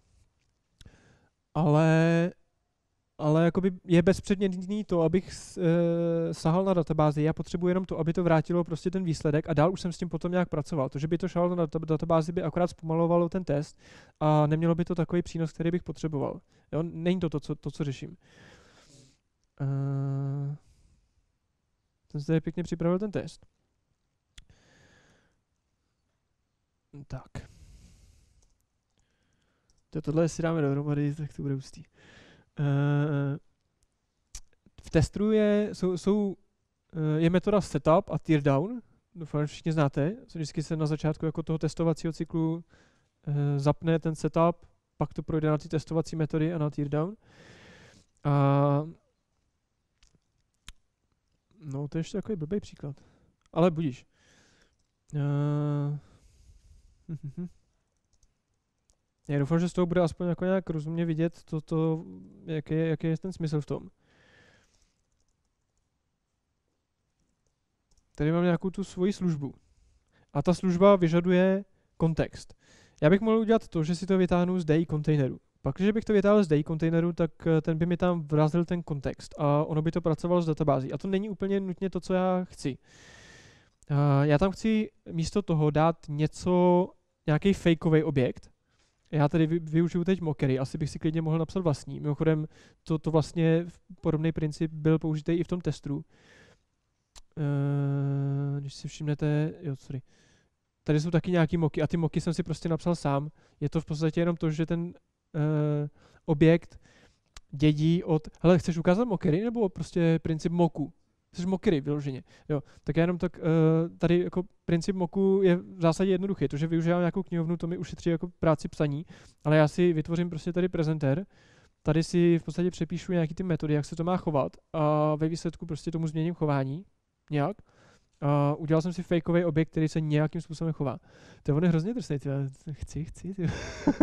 Speaker 1: Ale, ale jakoby je bezpředmětný to, abych uh, sahal na databázi. Já potřebuji jenom to, aby to vrátilo prostě ten výsledek a dál už jsem s tím potom nějak pracoval. To, že by to šalo na databázi, by akorát zpomalovalo ten test a nemělo by to takový přínos, který bych potřeboval. Jo? Není to to, co, to, co řeším. Uh, jsem zde pěkně připravil ten test. Tak. To tohle si dáme dohromady, tak to bude hustý. Uh, v testu je, jsou, jsou, je metoda setup a tear down. Doufám, že všichni znáte. Vždycky se na začátku jako toho testovacího cyklu uh, zapne ten setup, pak to projde na ty testovací metody a na tear down. A no, to je ještě takový blbý příklad. Ale budíš. Uh, Já doufám, že z toho bude aspoň jako nějak rozumně vidět, to, to, jaký, je, jaký je ten smysl v tom. Tady mám nějakou tu svoji službu. A ta služba vyžaduje kontext. Já bych mohl udělat to, že si to vytáhnu z D I kontejneru. Pak, když bych to vytáhl z D I kontejneru, tak ten by mi tam vrazil ten kontext a ono by to pracovalo s databází. A to není úplně nutně to, co já chci. Uh, já tam chci místo toho dát něco, nějaký fakeový objekt. Já tady využiju teď Mockery, asi bych si klidně mohl napsat vlastní. Mimochodem, to, to vlastně podobný princip byl použitý i v tom testu. Uh, když si všimnete, jo, sorry. Tady jsou taky nějaký mocky a ty mocky jsem si prostě napsal sám. Je to v podstatě jenom to, že ten uh, objekt dědí od, hele, chceš ukázat mockery nebo prostě princip moku? Chceš mockery vyloženě, jo. Tak já jenom tak, uh, tady jako princip moku je v zásadě jednoduchý. To, že využívám nějakou knihovnu, to mi ušetří jako práci psaní, ale já si vytvořím prostě tady prezentér, tady si v podstatě přepíšu nějaký ty metody, jak se to má chovat a ve výsledku prostě tomu změním chování nějak. A udělal jsem si fakeový objekt, který se nějakým způsobem chová. To on je hrozně drsný, chci, chci, ty. uh,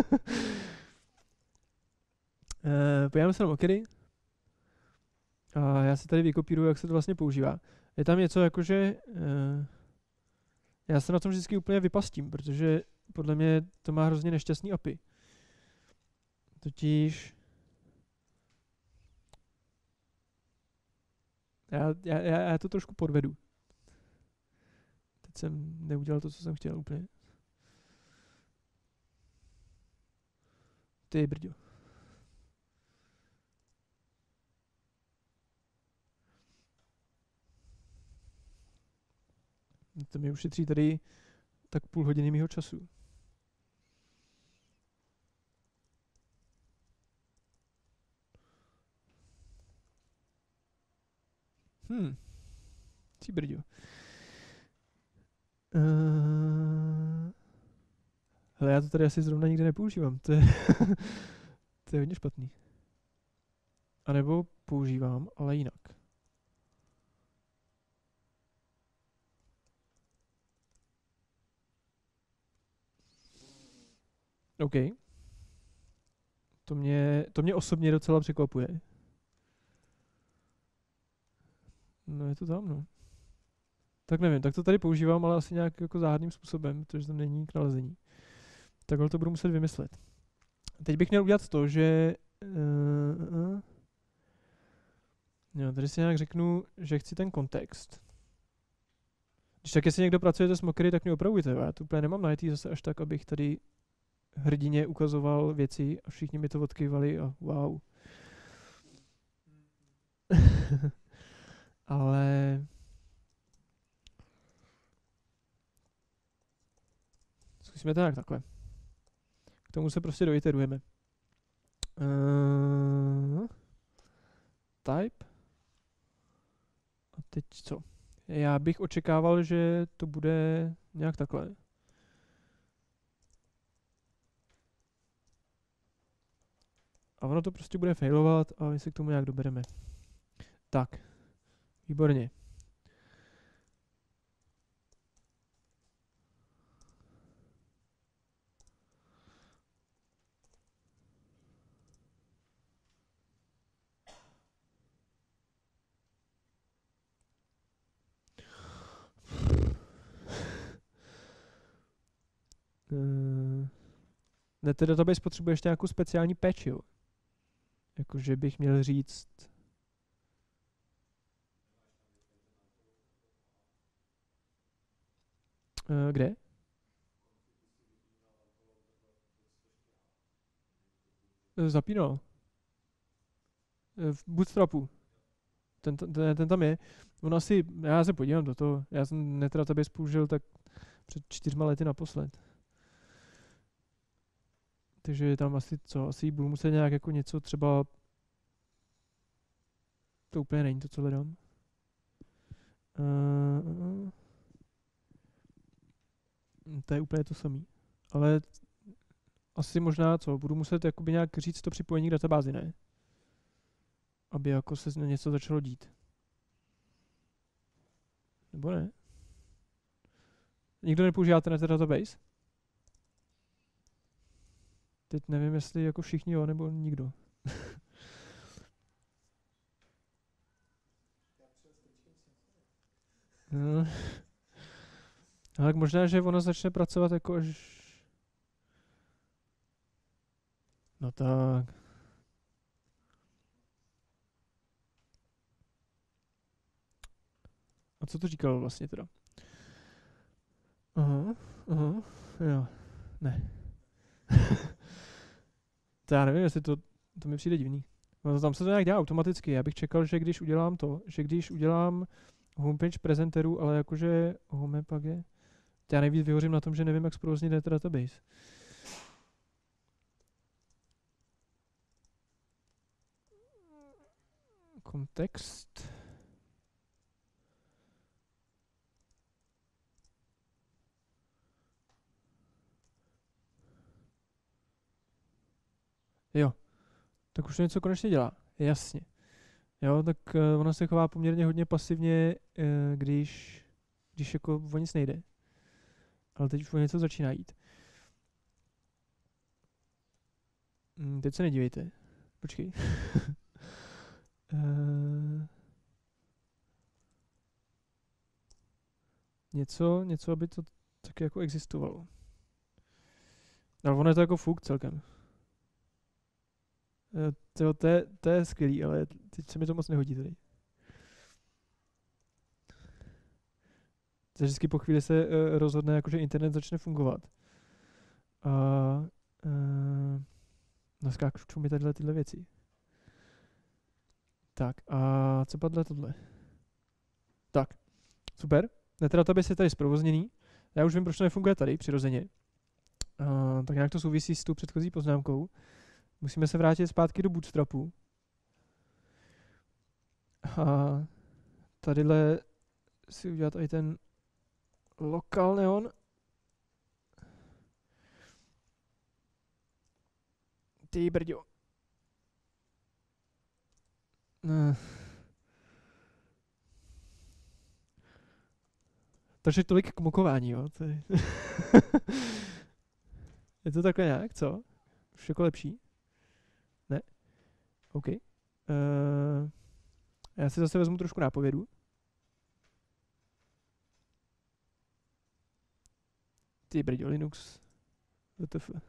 Speaker 1: Podíváme se na mockery. A já si tady vykopíruju, jak se to vlastně používá. Je tam něco jako, že uh, já se na tom vždycky úplně vypastím, protože podle mě to má hrozně nešťastný A P I. Totiž já, já, já, já to trošku podvedu. Teď jsem neudělal to, co jsem chtěl úplně. Ty brďo. To mi ušetří tady tak půl hodiny mýho času. Hm. Ty brďo. Uh... Hele, já to tady asi zrovna nikde nepoužívám. To je, to je hodně špatný. A nebo používám, ale jinak. OK. To mě, to mě osobně docela překvapuje. No je to tam, no. Tak nevím, tak to tady používám, ale asi nějak jako záhadným způsobem, protože tam není k nalezení. Takhle to budu muset vymyslet. Teď bych měl udělat to, že... Uh, uh, jo, tady si nějak řeknu, že chci ten kontext. Když tak, jestli někdo pracujete s mockery, tak mě opravujte. Já to úplně nemám najetý zase až tak, abych tady hrdině ukazoval věci a všichni mi to odkývali a wow. Ale... Zkusíme to tak takhle. K tomu se prostě doiterujeme. Uh, type. A teď co? Já bych očekával, že to bude nějak takhle. A ono to prostě bude failovat a my se k tomu nějak dobereme. Tak. Výborně. Uh, ne, teda database potřebuje ještě nějakou speciální patch, jo. Jakože bych měl říct... Uh, kde? Uh, zapínal. Uh, v Bootstrapu. Ten, ten, ten tam je. On asi, já se podívám do toho. Já jsem Netratabase použil tak před čtyřma lety naposled. Takže tam asi co, asi budu muset nějak jako něco třeba... To úplně není to, co hledám. Uh, to je úplně to samý. Ale asi možná co, budu muset jakoby nějak říct to připojení k databázi, ne? Aby jako se něco začalo dít. Nebo ne? Nikdo nepoužívá ten database? Teď nevím, jestli jako všichni jo, nebo nikdo. No. Ale možná, že ona začne pracovat jako až... No tak. A co to říkalo vlastně teda? Aha, aha, jo, ne. To já nevím, jestli to, to mi přijde divný. No tam se to nějak dělá automaticky. Já bych čekal, že když udělám to, že když udělám homepage prezenterů, ale jakože home pak je, to já nejvíc vyhořím na tom, že nevím, jak zprovoznit database. Kontext. Jo, tak už to něco konečně dělá, jasně. Jo, tak uh, ona se chová poměrně hodně pasivně, uh, když, když jako o nic nejde. Ale teď už o něco začíná jít. Mm, teď se nedívejte. Počkej. uh, něco, něco, aby to taky jako existovalo. Ale ono je to jako fuk celkem. Uh, to, to, je, to je skvělý, ale teď se mi to moc nehodí tady. Takže vždycky po chvíli se uh, rozhodne, jako, že internet začne fungovat. A uh, naskáčou mi tadyhle tyhle věci. Tak a co padle tohle? Tak, super. Netradatabase je tady zprovozněný. Já už vím, proč to nefunguje tady, přirozeně. Uh, tak nějak to souvisí s tou předchozí poznámkou. Musíme se vrátit zpátky do Bootstrapu. A tadyhle si udělat i ten lokal neon. Ty brďo. Uh. Takže tolik k mokování, jo. To je, je to takhle nějak, co? Už jako lepší? Ne? OK. Uh, já si zase vezmu trošku nápovědu. Ty brďo, Linux. W T F.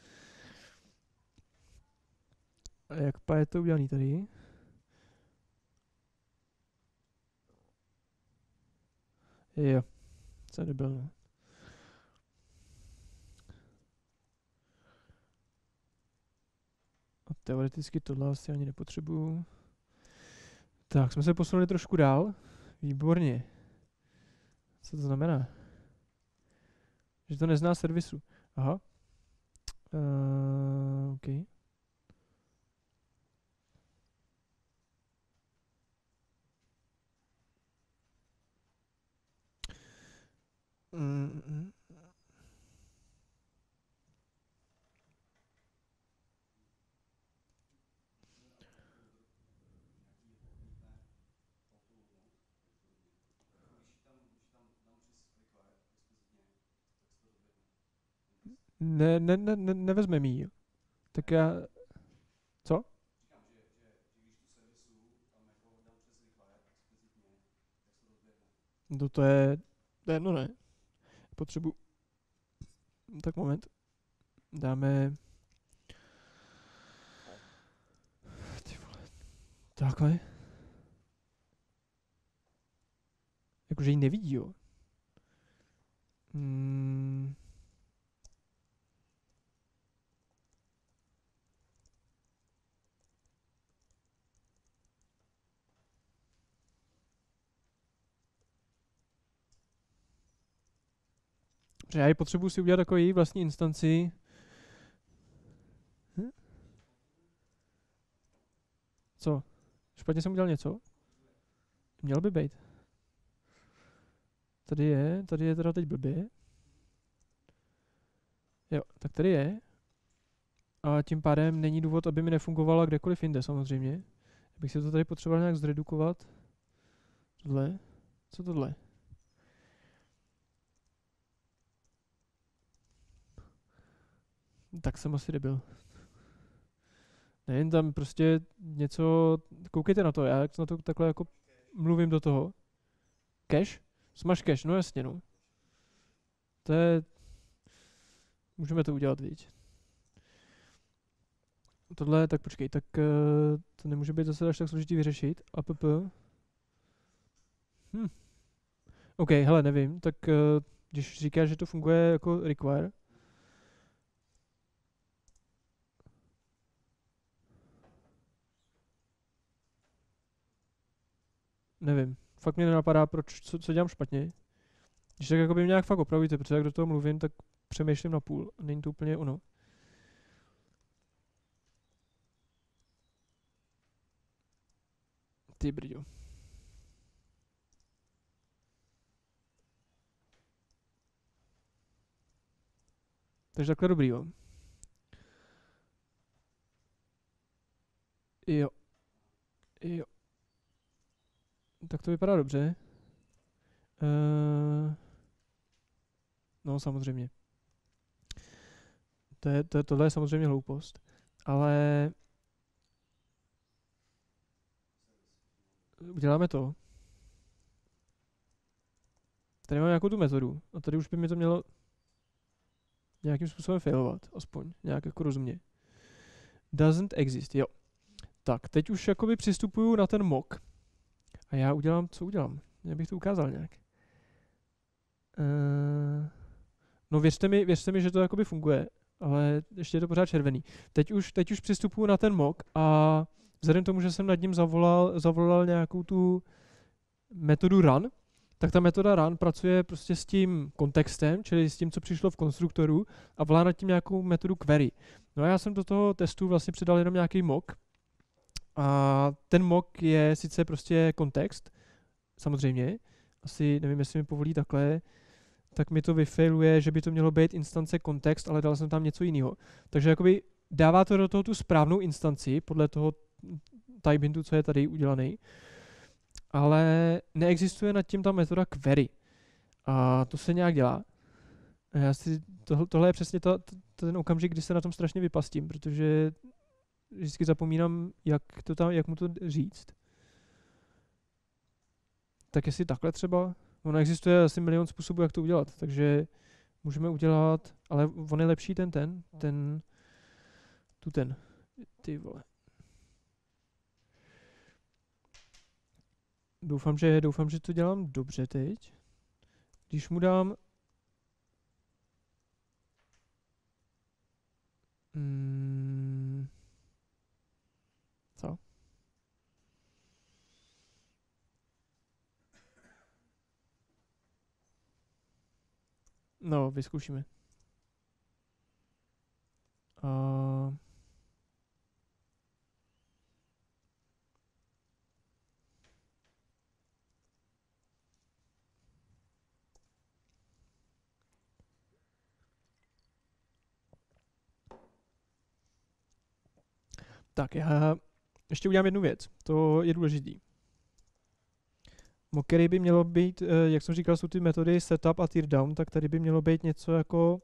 Speaker 1: A jak pa je to udělaný tady? Jo. Co je debil, no. A teoreticky tohle asi ani nepotřebuju. Tak, jsme se posunuli trošku dál. Výborně. Co to znamená? Že to nezná servisu. Aha. Uh, OK. Mm-mm. Ne, ne, ne, ne, nevezmeme ji. Tak já... Co? No to je... To je jedno, ne? Potřebuji... Tak moment. Dáme... Ty vole. Takhle. Jakože ji nevidí, jo. Hmm. Že já ji potřebuji si udělat jako její vlastní instanci. Hm? Co? Špatně jsem udělal něco? Měl by být. Tady je, tady je teda teď blbě. Jo, tak tady je. A tím pádem není důvod, aby mi nefungovala kdekoliv jinde, samozřejmě. Bych si to tady potřeboval nějak zredukovat. Tohle. Co tohle? Tak jsem asi debil. Nevím, tam prostě něco... Koukejte na to, já na to takhle jako mluvím do toho. Cache? Smaž cache, no jasně, no. To je... Můžeme to udělat, viď. Tohle, tak počkej, tak uh, to nemůže být zase až tak složitý vyřešit. App. Hm. OK, hele, nevím, tak uh, když říkáš, že to funguje jako require, nevím. Fakt mě nenapadá, proč, co, co dělám špatně. Když tak jako by mě nějak fakt opravíte, protože jak do toho mluvím, tak přemýšlím na půl. Není to úplně ono. Ty brďo. Takže takhle dobrý, jo. Jo. Jo. Tak to vypadá dobře. Uh, no samozřejmě. To je, to, tohle je samozřejmě hloupost. Ale uděláme to. Tady máme nějakou tu metodu. A tady už by mi to mělo nějakým způsobem failovat. Aspoň nějak jako rozumně. Doesn't exist, jo. Tak, teď už jakoby přistupuju na ten mock. A já udělám, co udělám? Já bych to ukázal nějak. Uh, no věřte mi, věřte mi, že to jakoby funguje, ale ještě je to pořád červený. Teď už, teď už přistupuju na ten mock a vzhledem k tomu, že jsem nad ním zavolal, zavolal nějakou tu metodu run, tak ta metoda run pracuje prostě s tím kontextem, čili s tím, co přišlo v konstruktoru a volá nad tím nějakou metodu query. No a já jsem do toho testu vlastně přidal jenom nějaký mock. A ten mock je sice prostě kontext, samozřejmě, asi nevím, jestli mi povolí takhle, tak mi to vyfailuje, že by to mělo být instance kontext, ale dal jsem tam něco jiného. Takže jakoby dává to do toho tu správnou instanci, podle toho type hintu, co je tady udělaný, ale neexistuje nad tím ta metoda query. A to se nějak dělá. A já si, tohle, tohle je přesně to, to, ten okamžik, kdy se na tom strašně vypastím, protože vždycky zapomínám, jak, to tam, jak mu to říct. Tak jestli takhle třeba, ono existuje asi milion způsobů, jak to udělat, takže můžeme udělat, ale on je lepší ten ten, ten, tu ten, ty vole. Doufám, že, doufám, že to dělám dobře teď. Když mu dám mm, co? No, vyzkoušíme. Uh, tak, já ještě udělám jednu věc. To je důležitý. Mockery by mělo být, jak jsem říkal, jsou ty metody setup a teardown, tak tady by mělo být něco jako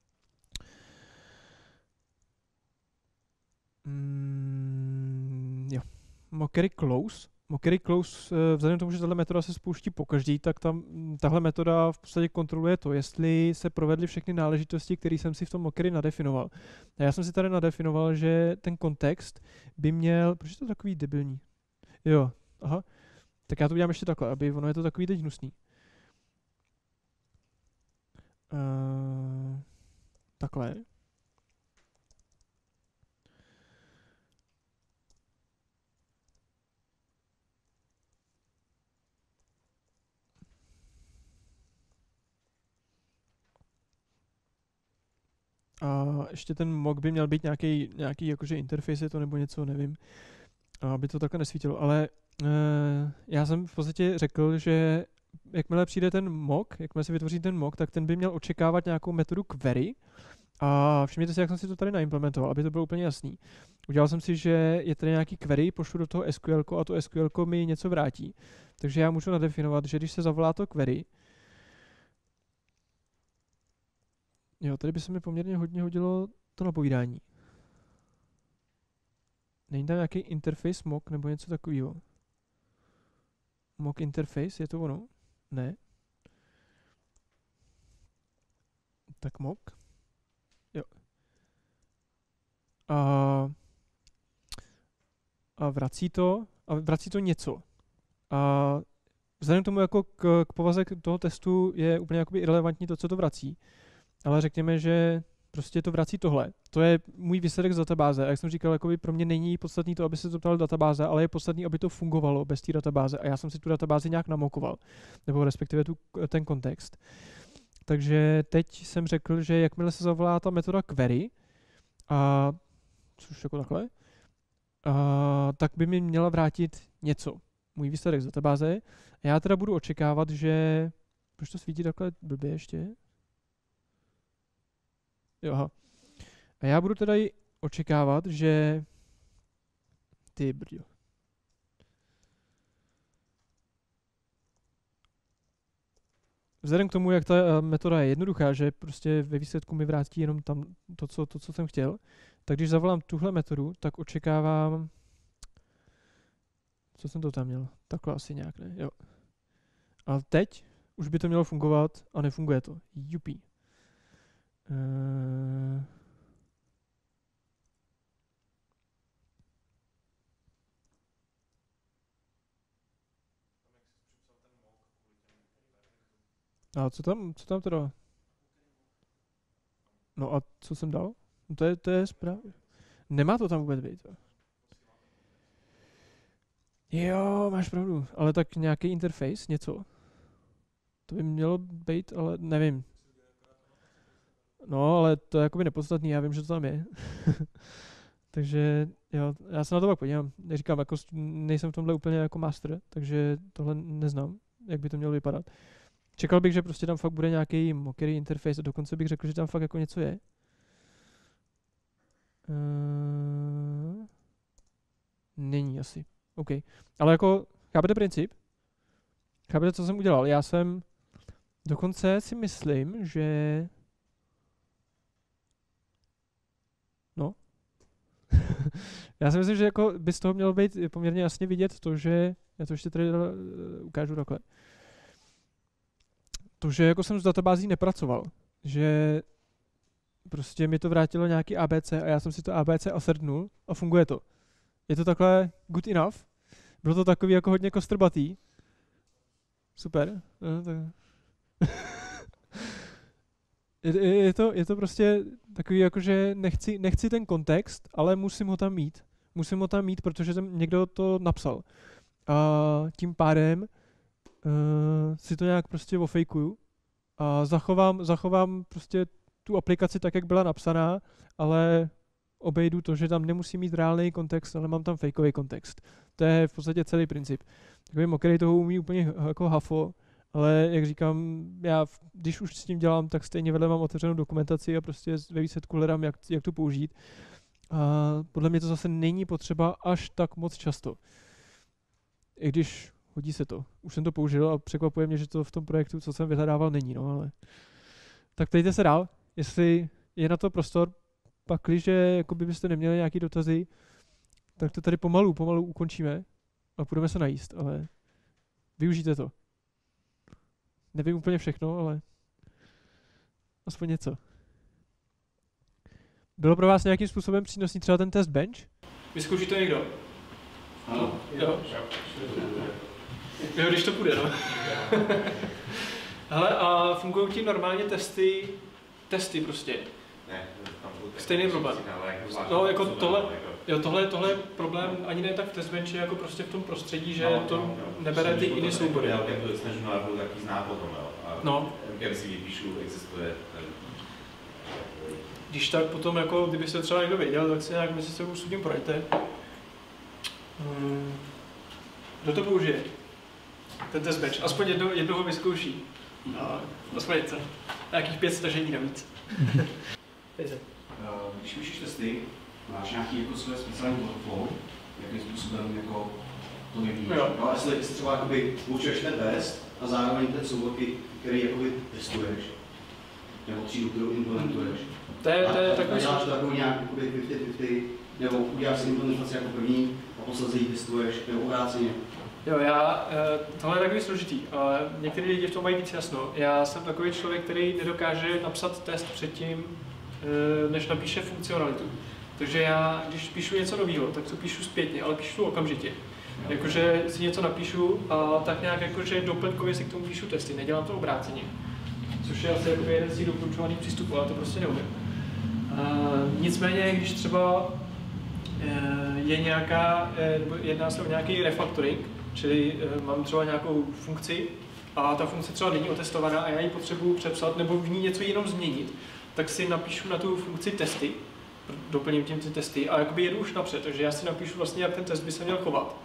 Speaker 1: mm, jo. Mockery close. Mockery close, vzhledem k tomu, že tahle metoda se spouští pokaždý, tak tam tahle metoda v podstatě kontroluje to, jestli se provedly všechny náležitosti, které jsem si v tom mockery nadefinoval. A já jsem si tady nadefinoval, že ten kontext by měl, proč je to takový debilní? Jo, aha. Tak já to udělám ještě takhle, aby ono je to takový teď hnusný. Uh, takhle. A ještě ten mock by měl být nějaký, nějaký jakože interface to nebo něco, nevím. Aby to takhle nesvítilo, ale uh, já jsem v podstatě řekl, že jakmile přijde ten mock, jakmile se vytvoří ten mock, tak ten by měl očekávat nějakou metodu query. A všimněte si, jak jsem si to tady naimplementoval, aby to bylo úplně jasný. Udělal jsem si, že je tady nějaký query, pošlu do toho S Q L a to S Q L mi něco vrátí. Takže já můžu nadefinovat, že když se zavolá to query, jo, tady by se mi poměrně hodně hodilo to napovídání. Není tam nějaký interface mock nebo něco takového? Mock interface, je to ono? Ne. Tak mock. Jo. A, a vrací to, a vrací to něco. A vzhledem k tomu, jako k, k povaze toho testu je úplně jakoby irelevantní to, co to vrací. Ale řekněme, že prostě to vrací tohle. To je můj výsledek z databáze. A jak jsem říkal, jakoby pro mě není podstatný to, aby se to ptalo databáze, ale je podstatný, aby to fungovalo bez té databáze. A já jsem si tu databázi nějak namokoval. Nebo respektive tu, ten kontext. Takže teď jsem řekl, že jakmile se zavolá ta metoda query, a což jako takhle, a, tak by mi měla vrátit něco. můj výsledek z databáze. A já teda budu očekávat, že... Proč to svítí takhle blbě ještě? Jo, aha. A já budu teda i očekávat, že... Ty brďo. Vzhledem k tomu, jak ta metoda je jednoduchá, že prostě ve výsledku mi vrátí jenom tam to, co, to, co jsem chtěl, tak když zavolám tuhle metodu, tak očekávám... Co jsem to tam měl? Takhle asi nějak, ne? Jo. A teď už by to mělo fungovat a nefunguje to. Jupí. Uh... A co tam, co tam teda? No a co jsem dal? No to je, to je správně. Nemá to tam vůbec být. Jo, máš pravdu, ale tak nějaký interface, něco. To by mělo být, ale nevím. No, ale to je jakoby nepodstatný, já vím, že to tam je. Takže jo, já se na to pak podívám. Říkám, jako nejsem v tomhle úplně jako master, takže tohle neznám, jak by to mělo vypadat. Čekal bych, že prostě tam fakt bude nějaký mokerý interface a dokonce bych řekl, že tam fakt jako něco je. Uh, není asi. OK. Ale jako, chápete princip? Chápete, co jsem udělal? Já jsem dokonce si myslím, že... No. Já si myslím, že jako by z toho mělo být poměrně jasně vidět to, že... Já to ještě tady ukážu takhle. To, že jako jsem s databází nepracoval. Že prostě mi to vrátilo nějaký A B C a já jsem si to A B C osrdnul a funguje to. Je to takhle good enough. Bylo to takový jako hodně kostrbatý. Super. No, tak. je, je, je, to, je to prostě takový jako, že nechci, nechci ten kontext, ale musím ho tam mít. Musím ho tam mít, protože tam někdo to napsal. A tím pádem uh, si to nějak prostě ofejkuju a zachovám, zachovám prostě tu aplikaci tak, jak byla napsaná, ale obejdu to, že tam nemusím mít reálný kontext, ale mám tam fejkový kontext. To je v podstatě celý princip. Takový mokrý toho umí úplně jako hafo, ale jak říkám, já když už s tím dělám, tak stejně vedle mám otevřenou dokumentaci a prostě ve výsledku hledám, jak, jak to použít. A podle mě to zase není potřeba až tak moc často. I když hodí se to. Už jsem to použil a překvapuje mě, že to v tom projektu, co jsem vyhledával, není. No, ale... Tak ptejte se dál, jestli je na to prostor, pakliže byste neměli nějaký dotazy, tak to tady pomalu, pomalu ukončíme a půjdeme se najíst, ale využijte to. Nevím úplně všechno, ale aspoň něco. Bylo pro vás nějakým způsobem přínosný třeba ten test bench? Vyzkouší to někdo?
Speaker 2: Ano.
Speaker 1: Jo. Jo, když to půjde, no. Hele, a fungují ti normálně testy, testy prostě?
Speaker 2: Ne, tam
Speaker 1: stejný problém. No, jako tohle, jo, tohle, tohle je problém ani ne tak v testbenchi, jako prostě v tom prostředí, že no, to no, no. nebere ty jiné soubory.
Speaker 2: Já to snažím návrhu taky zná potom, jo. A
Speaker 1: no.
Speaker 2: Jak si vypíšu, existuje ten...
Speaker 1: Když tak potom, jako, kdyby se třeba někdo věděl, tak si nějak mezi sebou s tím projďte. Hmm. Kdo to použije? Ten testbench. Aspoň jedno, jednoho vyzkouší. No, aspoň něco. Nějakých pět stažení navíc.
Speaker 4: Když píšeš testy, máš nějaký jako své speciální workflow, jakým způsobem jako to vyvíjíš. No, jestli, jestli třeba jakoby určuješ ten test a zároveň ten soubor, který jakoby testuješ, nebo třídu, kterou implementuješ.
Speaker 1: To je, to je
Speaker 4: a,
Speaker 1: takový...
Speaker 4: A děláš to takovou nějak padesát padesát, nebo uděláš si implementaci jako první a posledně ji testuješ, nebo obráceně.
Speaker 1: Jo, já, tohle je takový složitý, ale některý lidi v tom mají víc jasno. Já jsem takový člověk, který nedokáže napsat test předtím, než napíše funkcionalitu. Takže já, když píšu něco nového, tak to píšu zpětně, ale píšu okamžitě. Jakože si něco napíšu a tak nějak jakože doplňkově si k tomu píšu testy, nedělám to obráceně. Což je asi jakoby jeden z těch doporučovaných přístupů, ale to prostě neumím. Uh, nicméně, když třeba uh, je nějaká, uh, jedná se o nějaký refactoring, čili uh, mám třeba nějakou funkci a ta funkce třeba není otestovaná a já ji potřebuji přepsat nebo v ní něco jenom změnit, tak si napíšu na tu funkci testy, doplním tím ty testy a jakoby jedu už napřed, takže já si napíšu vlastně, jak ten test by se měl chovat.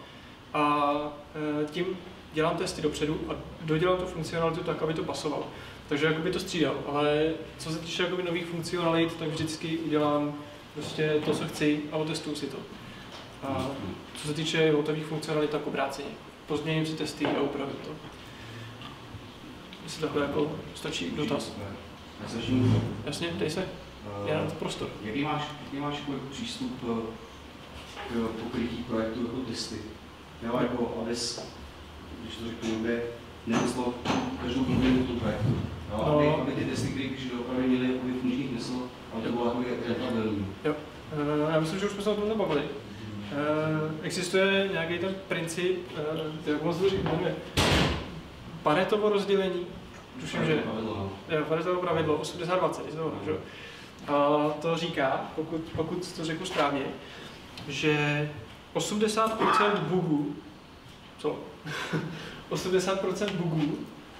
Speaker 2: a e, tím dělám testy dopředu a dodělám tu funkcionalitu tak, aby to pasovalo. Takže jakoby to střídám, ale co se týče jakoby nových funkcionalit, tak vždycky udělám prostě to, co chci a otestuju si to. A co se týče hotových funkcionalit, tak obráceně. Pozměním si testy a upravím to. Jestli takhle jako stačí dotaz.
Speaker 4: Já se ještě můžu.
Speaker 2: Jasně, dej se. Já mám prostor.
Speaker 4: Jaký máš, jaký máš jako přístup k pokrytí projektu jako testy? Jo, jako abys, když to řeknu, kde nemyslel každou komponentu toho projektu. Jo,
Speaker 2: No.
Speaker 4: aby, aby ty testy, které když opravdu měly jakoby funkční smysl, ale to bylo jako rentabilní.
Speaker 2: Jo. Já myslím, že už jsme se o tom nebavili. Existuje nějaký ten princip, jak moc to říkáme, Paretovo rozdělení, tuším, že jo, Paretovo pravidlo osmdesát dvacet, že? A to říká, pokud, pokud to řeknu správně, že osmdesát procent bugů, co? osmdesát procent bugů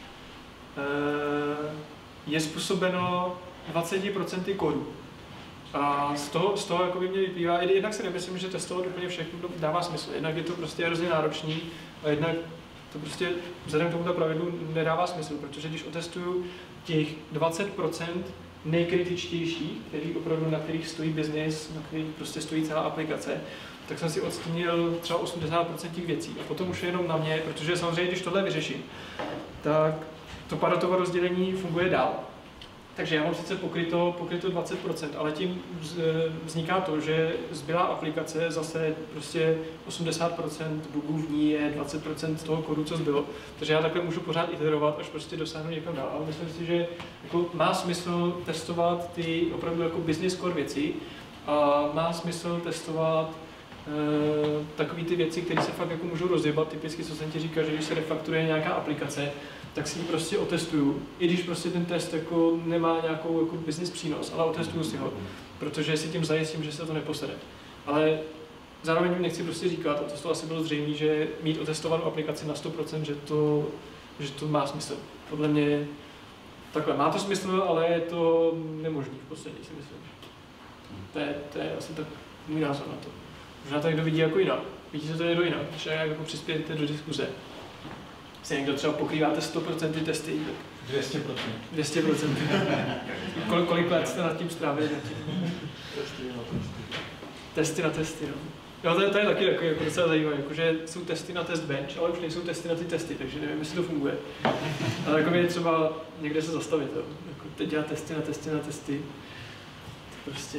Speaker 2: je způsobeno dvacet procent kódu. A z toho, z toho jako by mě vyplývá, jednak si nemyslím, že testovat úplně všechno dává smysl. Jednak je to prostě hrozně náročný a jednak to prostě vzhledem k tomuto pravidlu nedává smysl, protože když otestuju těch dvacet procent nejkritičtějších, který opravdu, na kterých stojí biznis, na kterých prostě stojí celá aplikace, tak jsem si odstínil třeba osmdesát procent těch věcí. A potom už je jenom na mě, protože samozřejmě, když tohle vyřeším, tak to Paretovo rozdělení funguje dál. Takže já mám sice pokryto, pokryto dvacet procent, ale tím vzniká to, že zbylá aplikace zase prostě osmdesát procent bugů v ní je dvacet procent toho kodu, co zbylo. Takže já takhle můžu pořád iterovat, až prostě dosáhnu někam dál. Ale myslím si, že jako má smysl testovat ty opravdu jako business core věci a má smysl testovat e, takové ty věci, které se fakt jako můžou rozjebat. Typicky, co jsem ti říkal, že když se refakturuje nějaká aplikace, tak si ji prostě otestuju, i když prostě ten test jako nemá nějakou jako business přínos, ale otestuju si ho, protože si tím zajistím, že se to neposede. Ale zároveň nechci prostě říkat, a to asi bylo zřejmé, že mít otestovanou aplikaci na sto procent, že to, že to má smysl. Podle mě takhle má to smysl, ale je to nemožný v podstatě, si myslím. To je, to je asi tak můj názor na to. Možná to někdo vidí jako jinak. Vidíte to někdo jinak, když jako přispějete do diskuze. Si někdo třeba pokryváte sto procent testy,
Speaker 5: dvě stě procent.
Speaker 2: dvě stě procent. Kolik, kolik let jste nad tím strávili?
Speaker 5: Testy na testy.
Speaker 2: Testy na testy, no. Jo, to je, to je taky jako, jako docela zajímavé, jakože jsou testy na test bench, ale už nejsou testy na ty testy, takže nevím, jestli to funguje. Ale jako je třeba někde se zastavit, jo. Jako teď dělat testy na testy na testy. To prostě...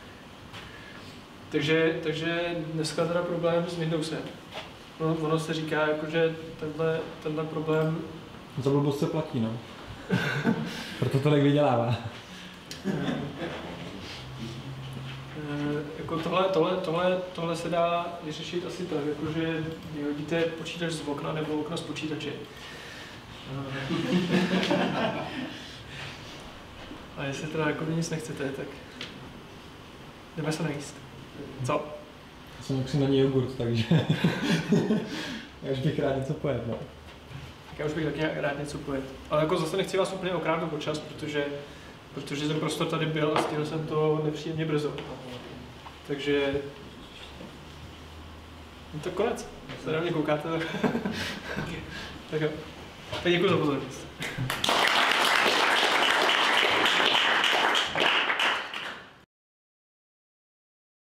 Speaker 2: Takže, takže dneska teda problém s Windowsem. No, ono se říká, jako, že tenhle, tenhle problém...
Speaker 5: Za blbost se platí, no. Proto to tak vydělává.
Speaker 2: E, jako tohle, tohle, tohle, tohle se dá vyřešit asi tak, jako, že vyhodíte počítač z okna nebo okno z počítače. A jestli teda jako nic nechcete, tak jdeme se najíst. Co?
Speaker 5: Já jsem jaksi na ní jogurt, takže já už bych rád něco pojet, no.
Speaker 2: Tak já už bych taky rád něco pojet. Ale jako zase nechci vás úplně okrádnout o čas, protože, protože ten prostor tady byl a stihl jsem to nepříjemně brzo. Takže... No to konec. Se na mě koukáte, tak... tak jo. Tak děkuji za pozornost.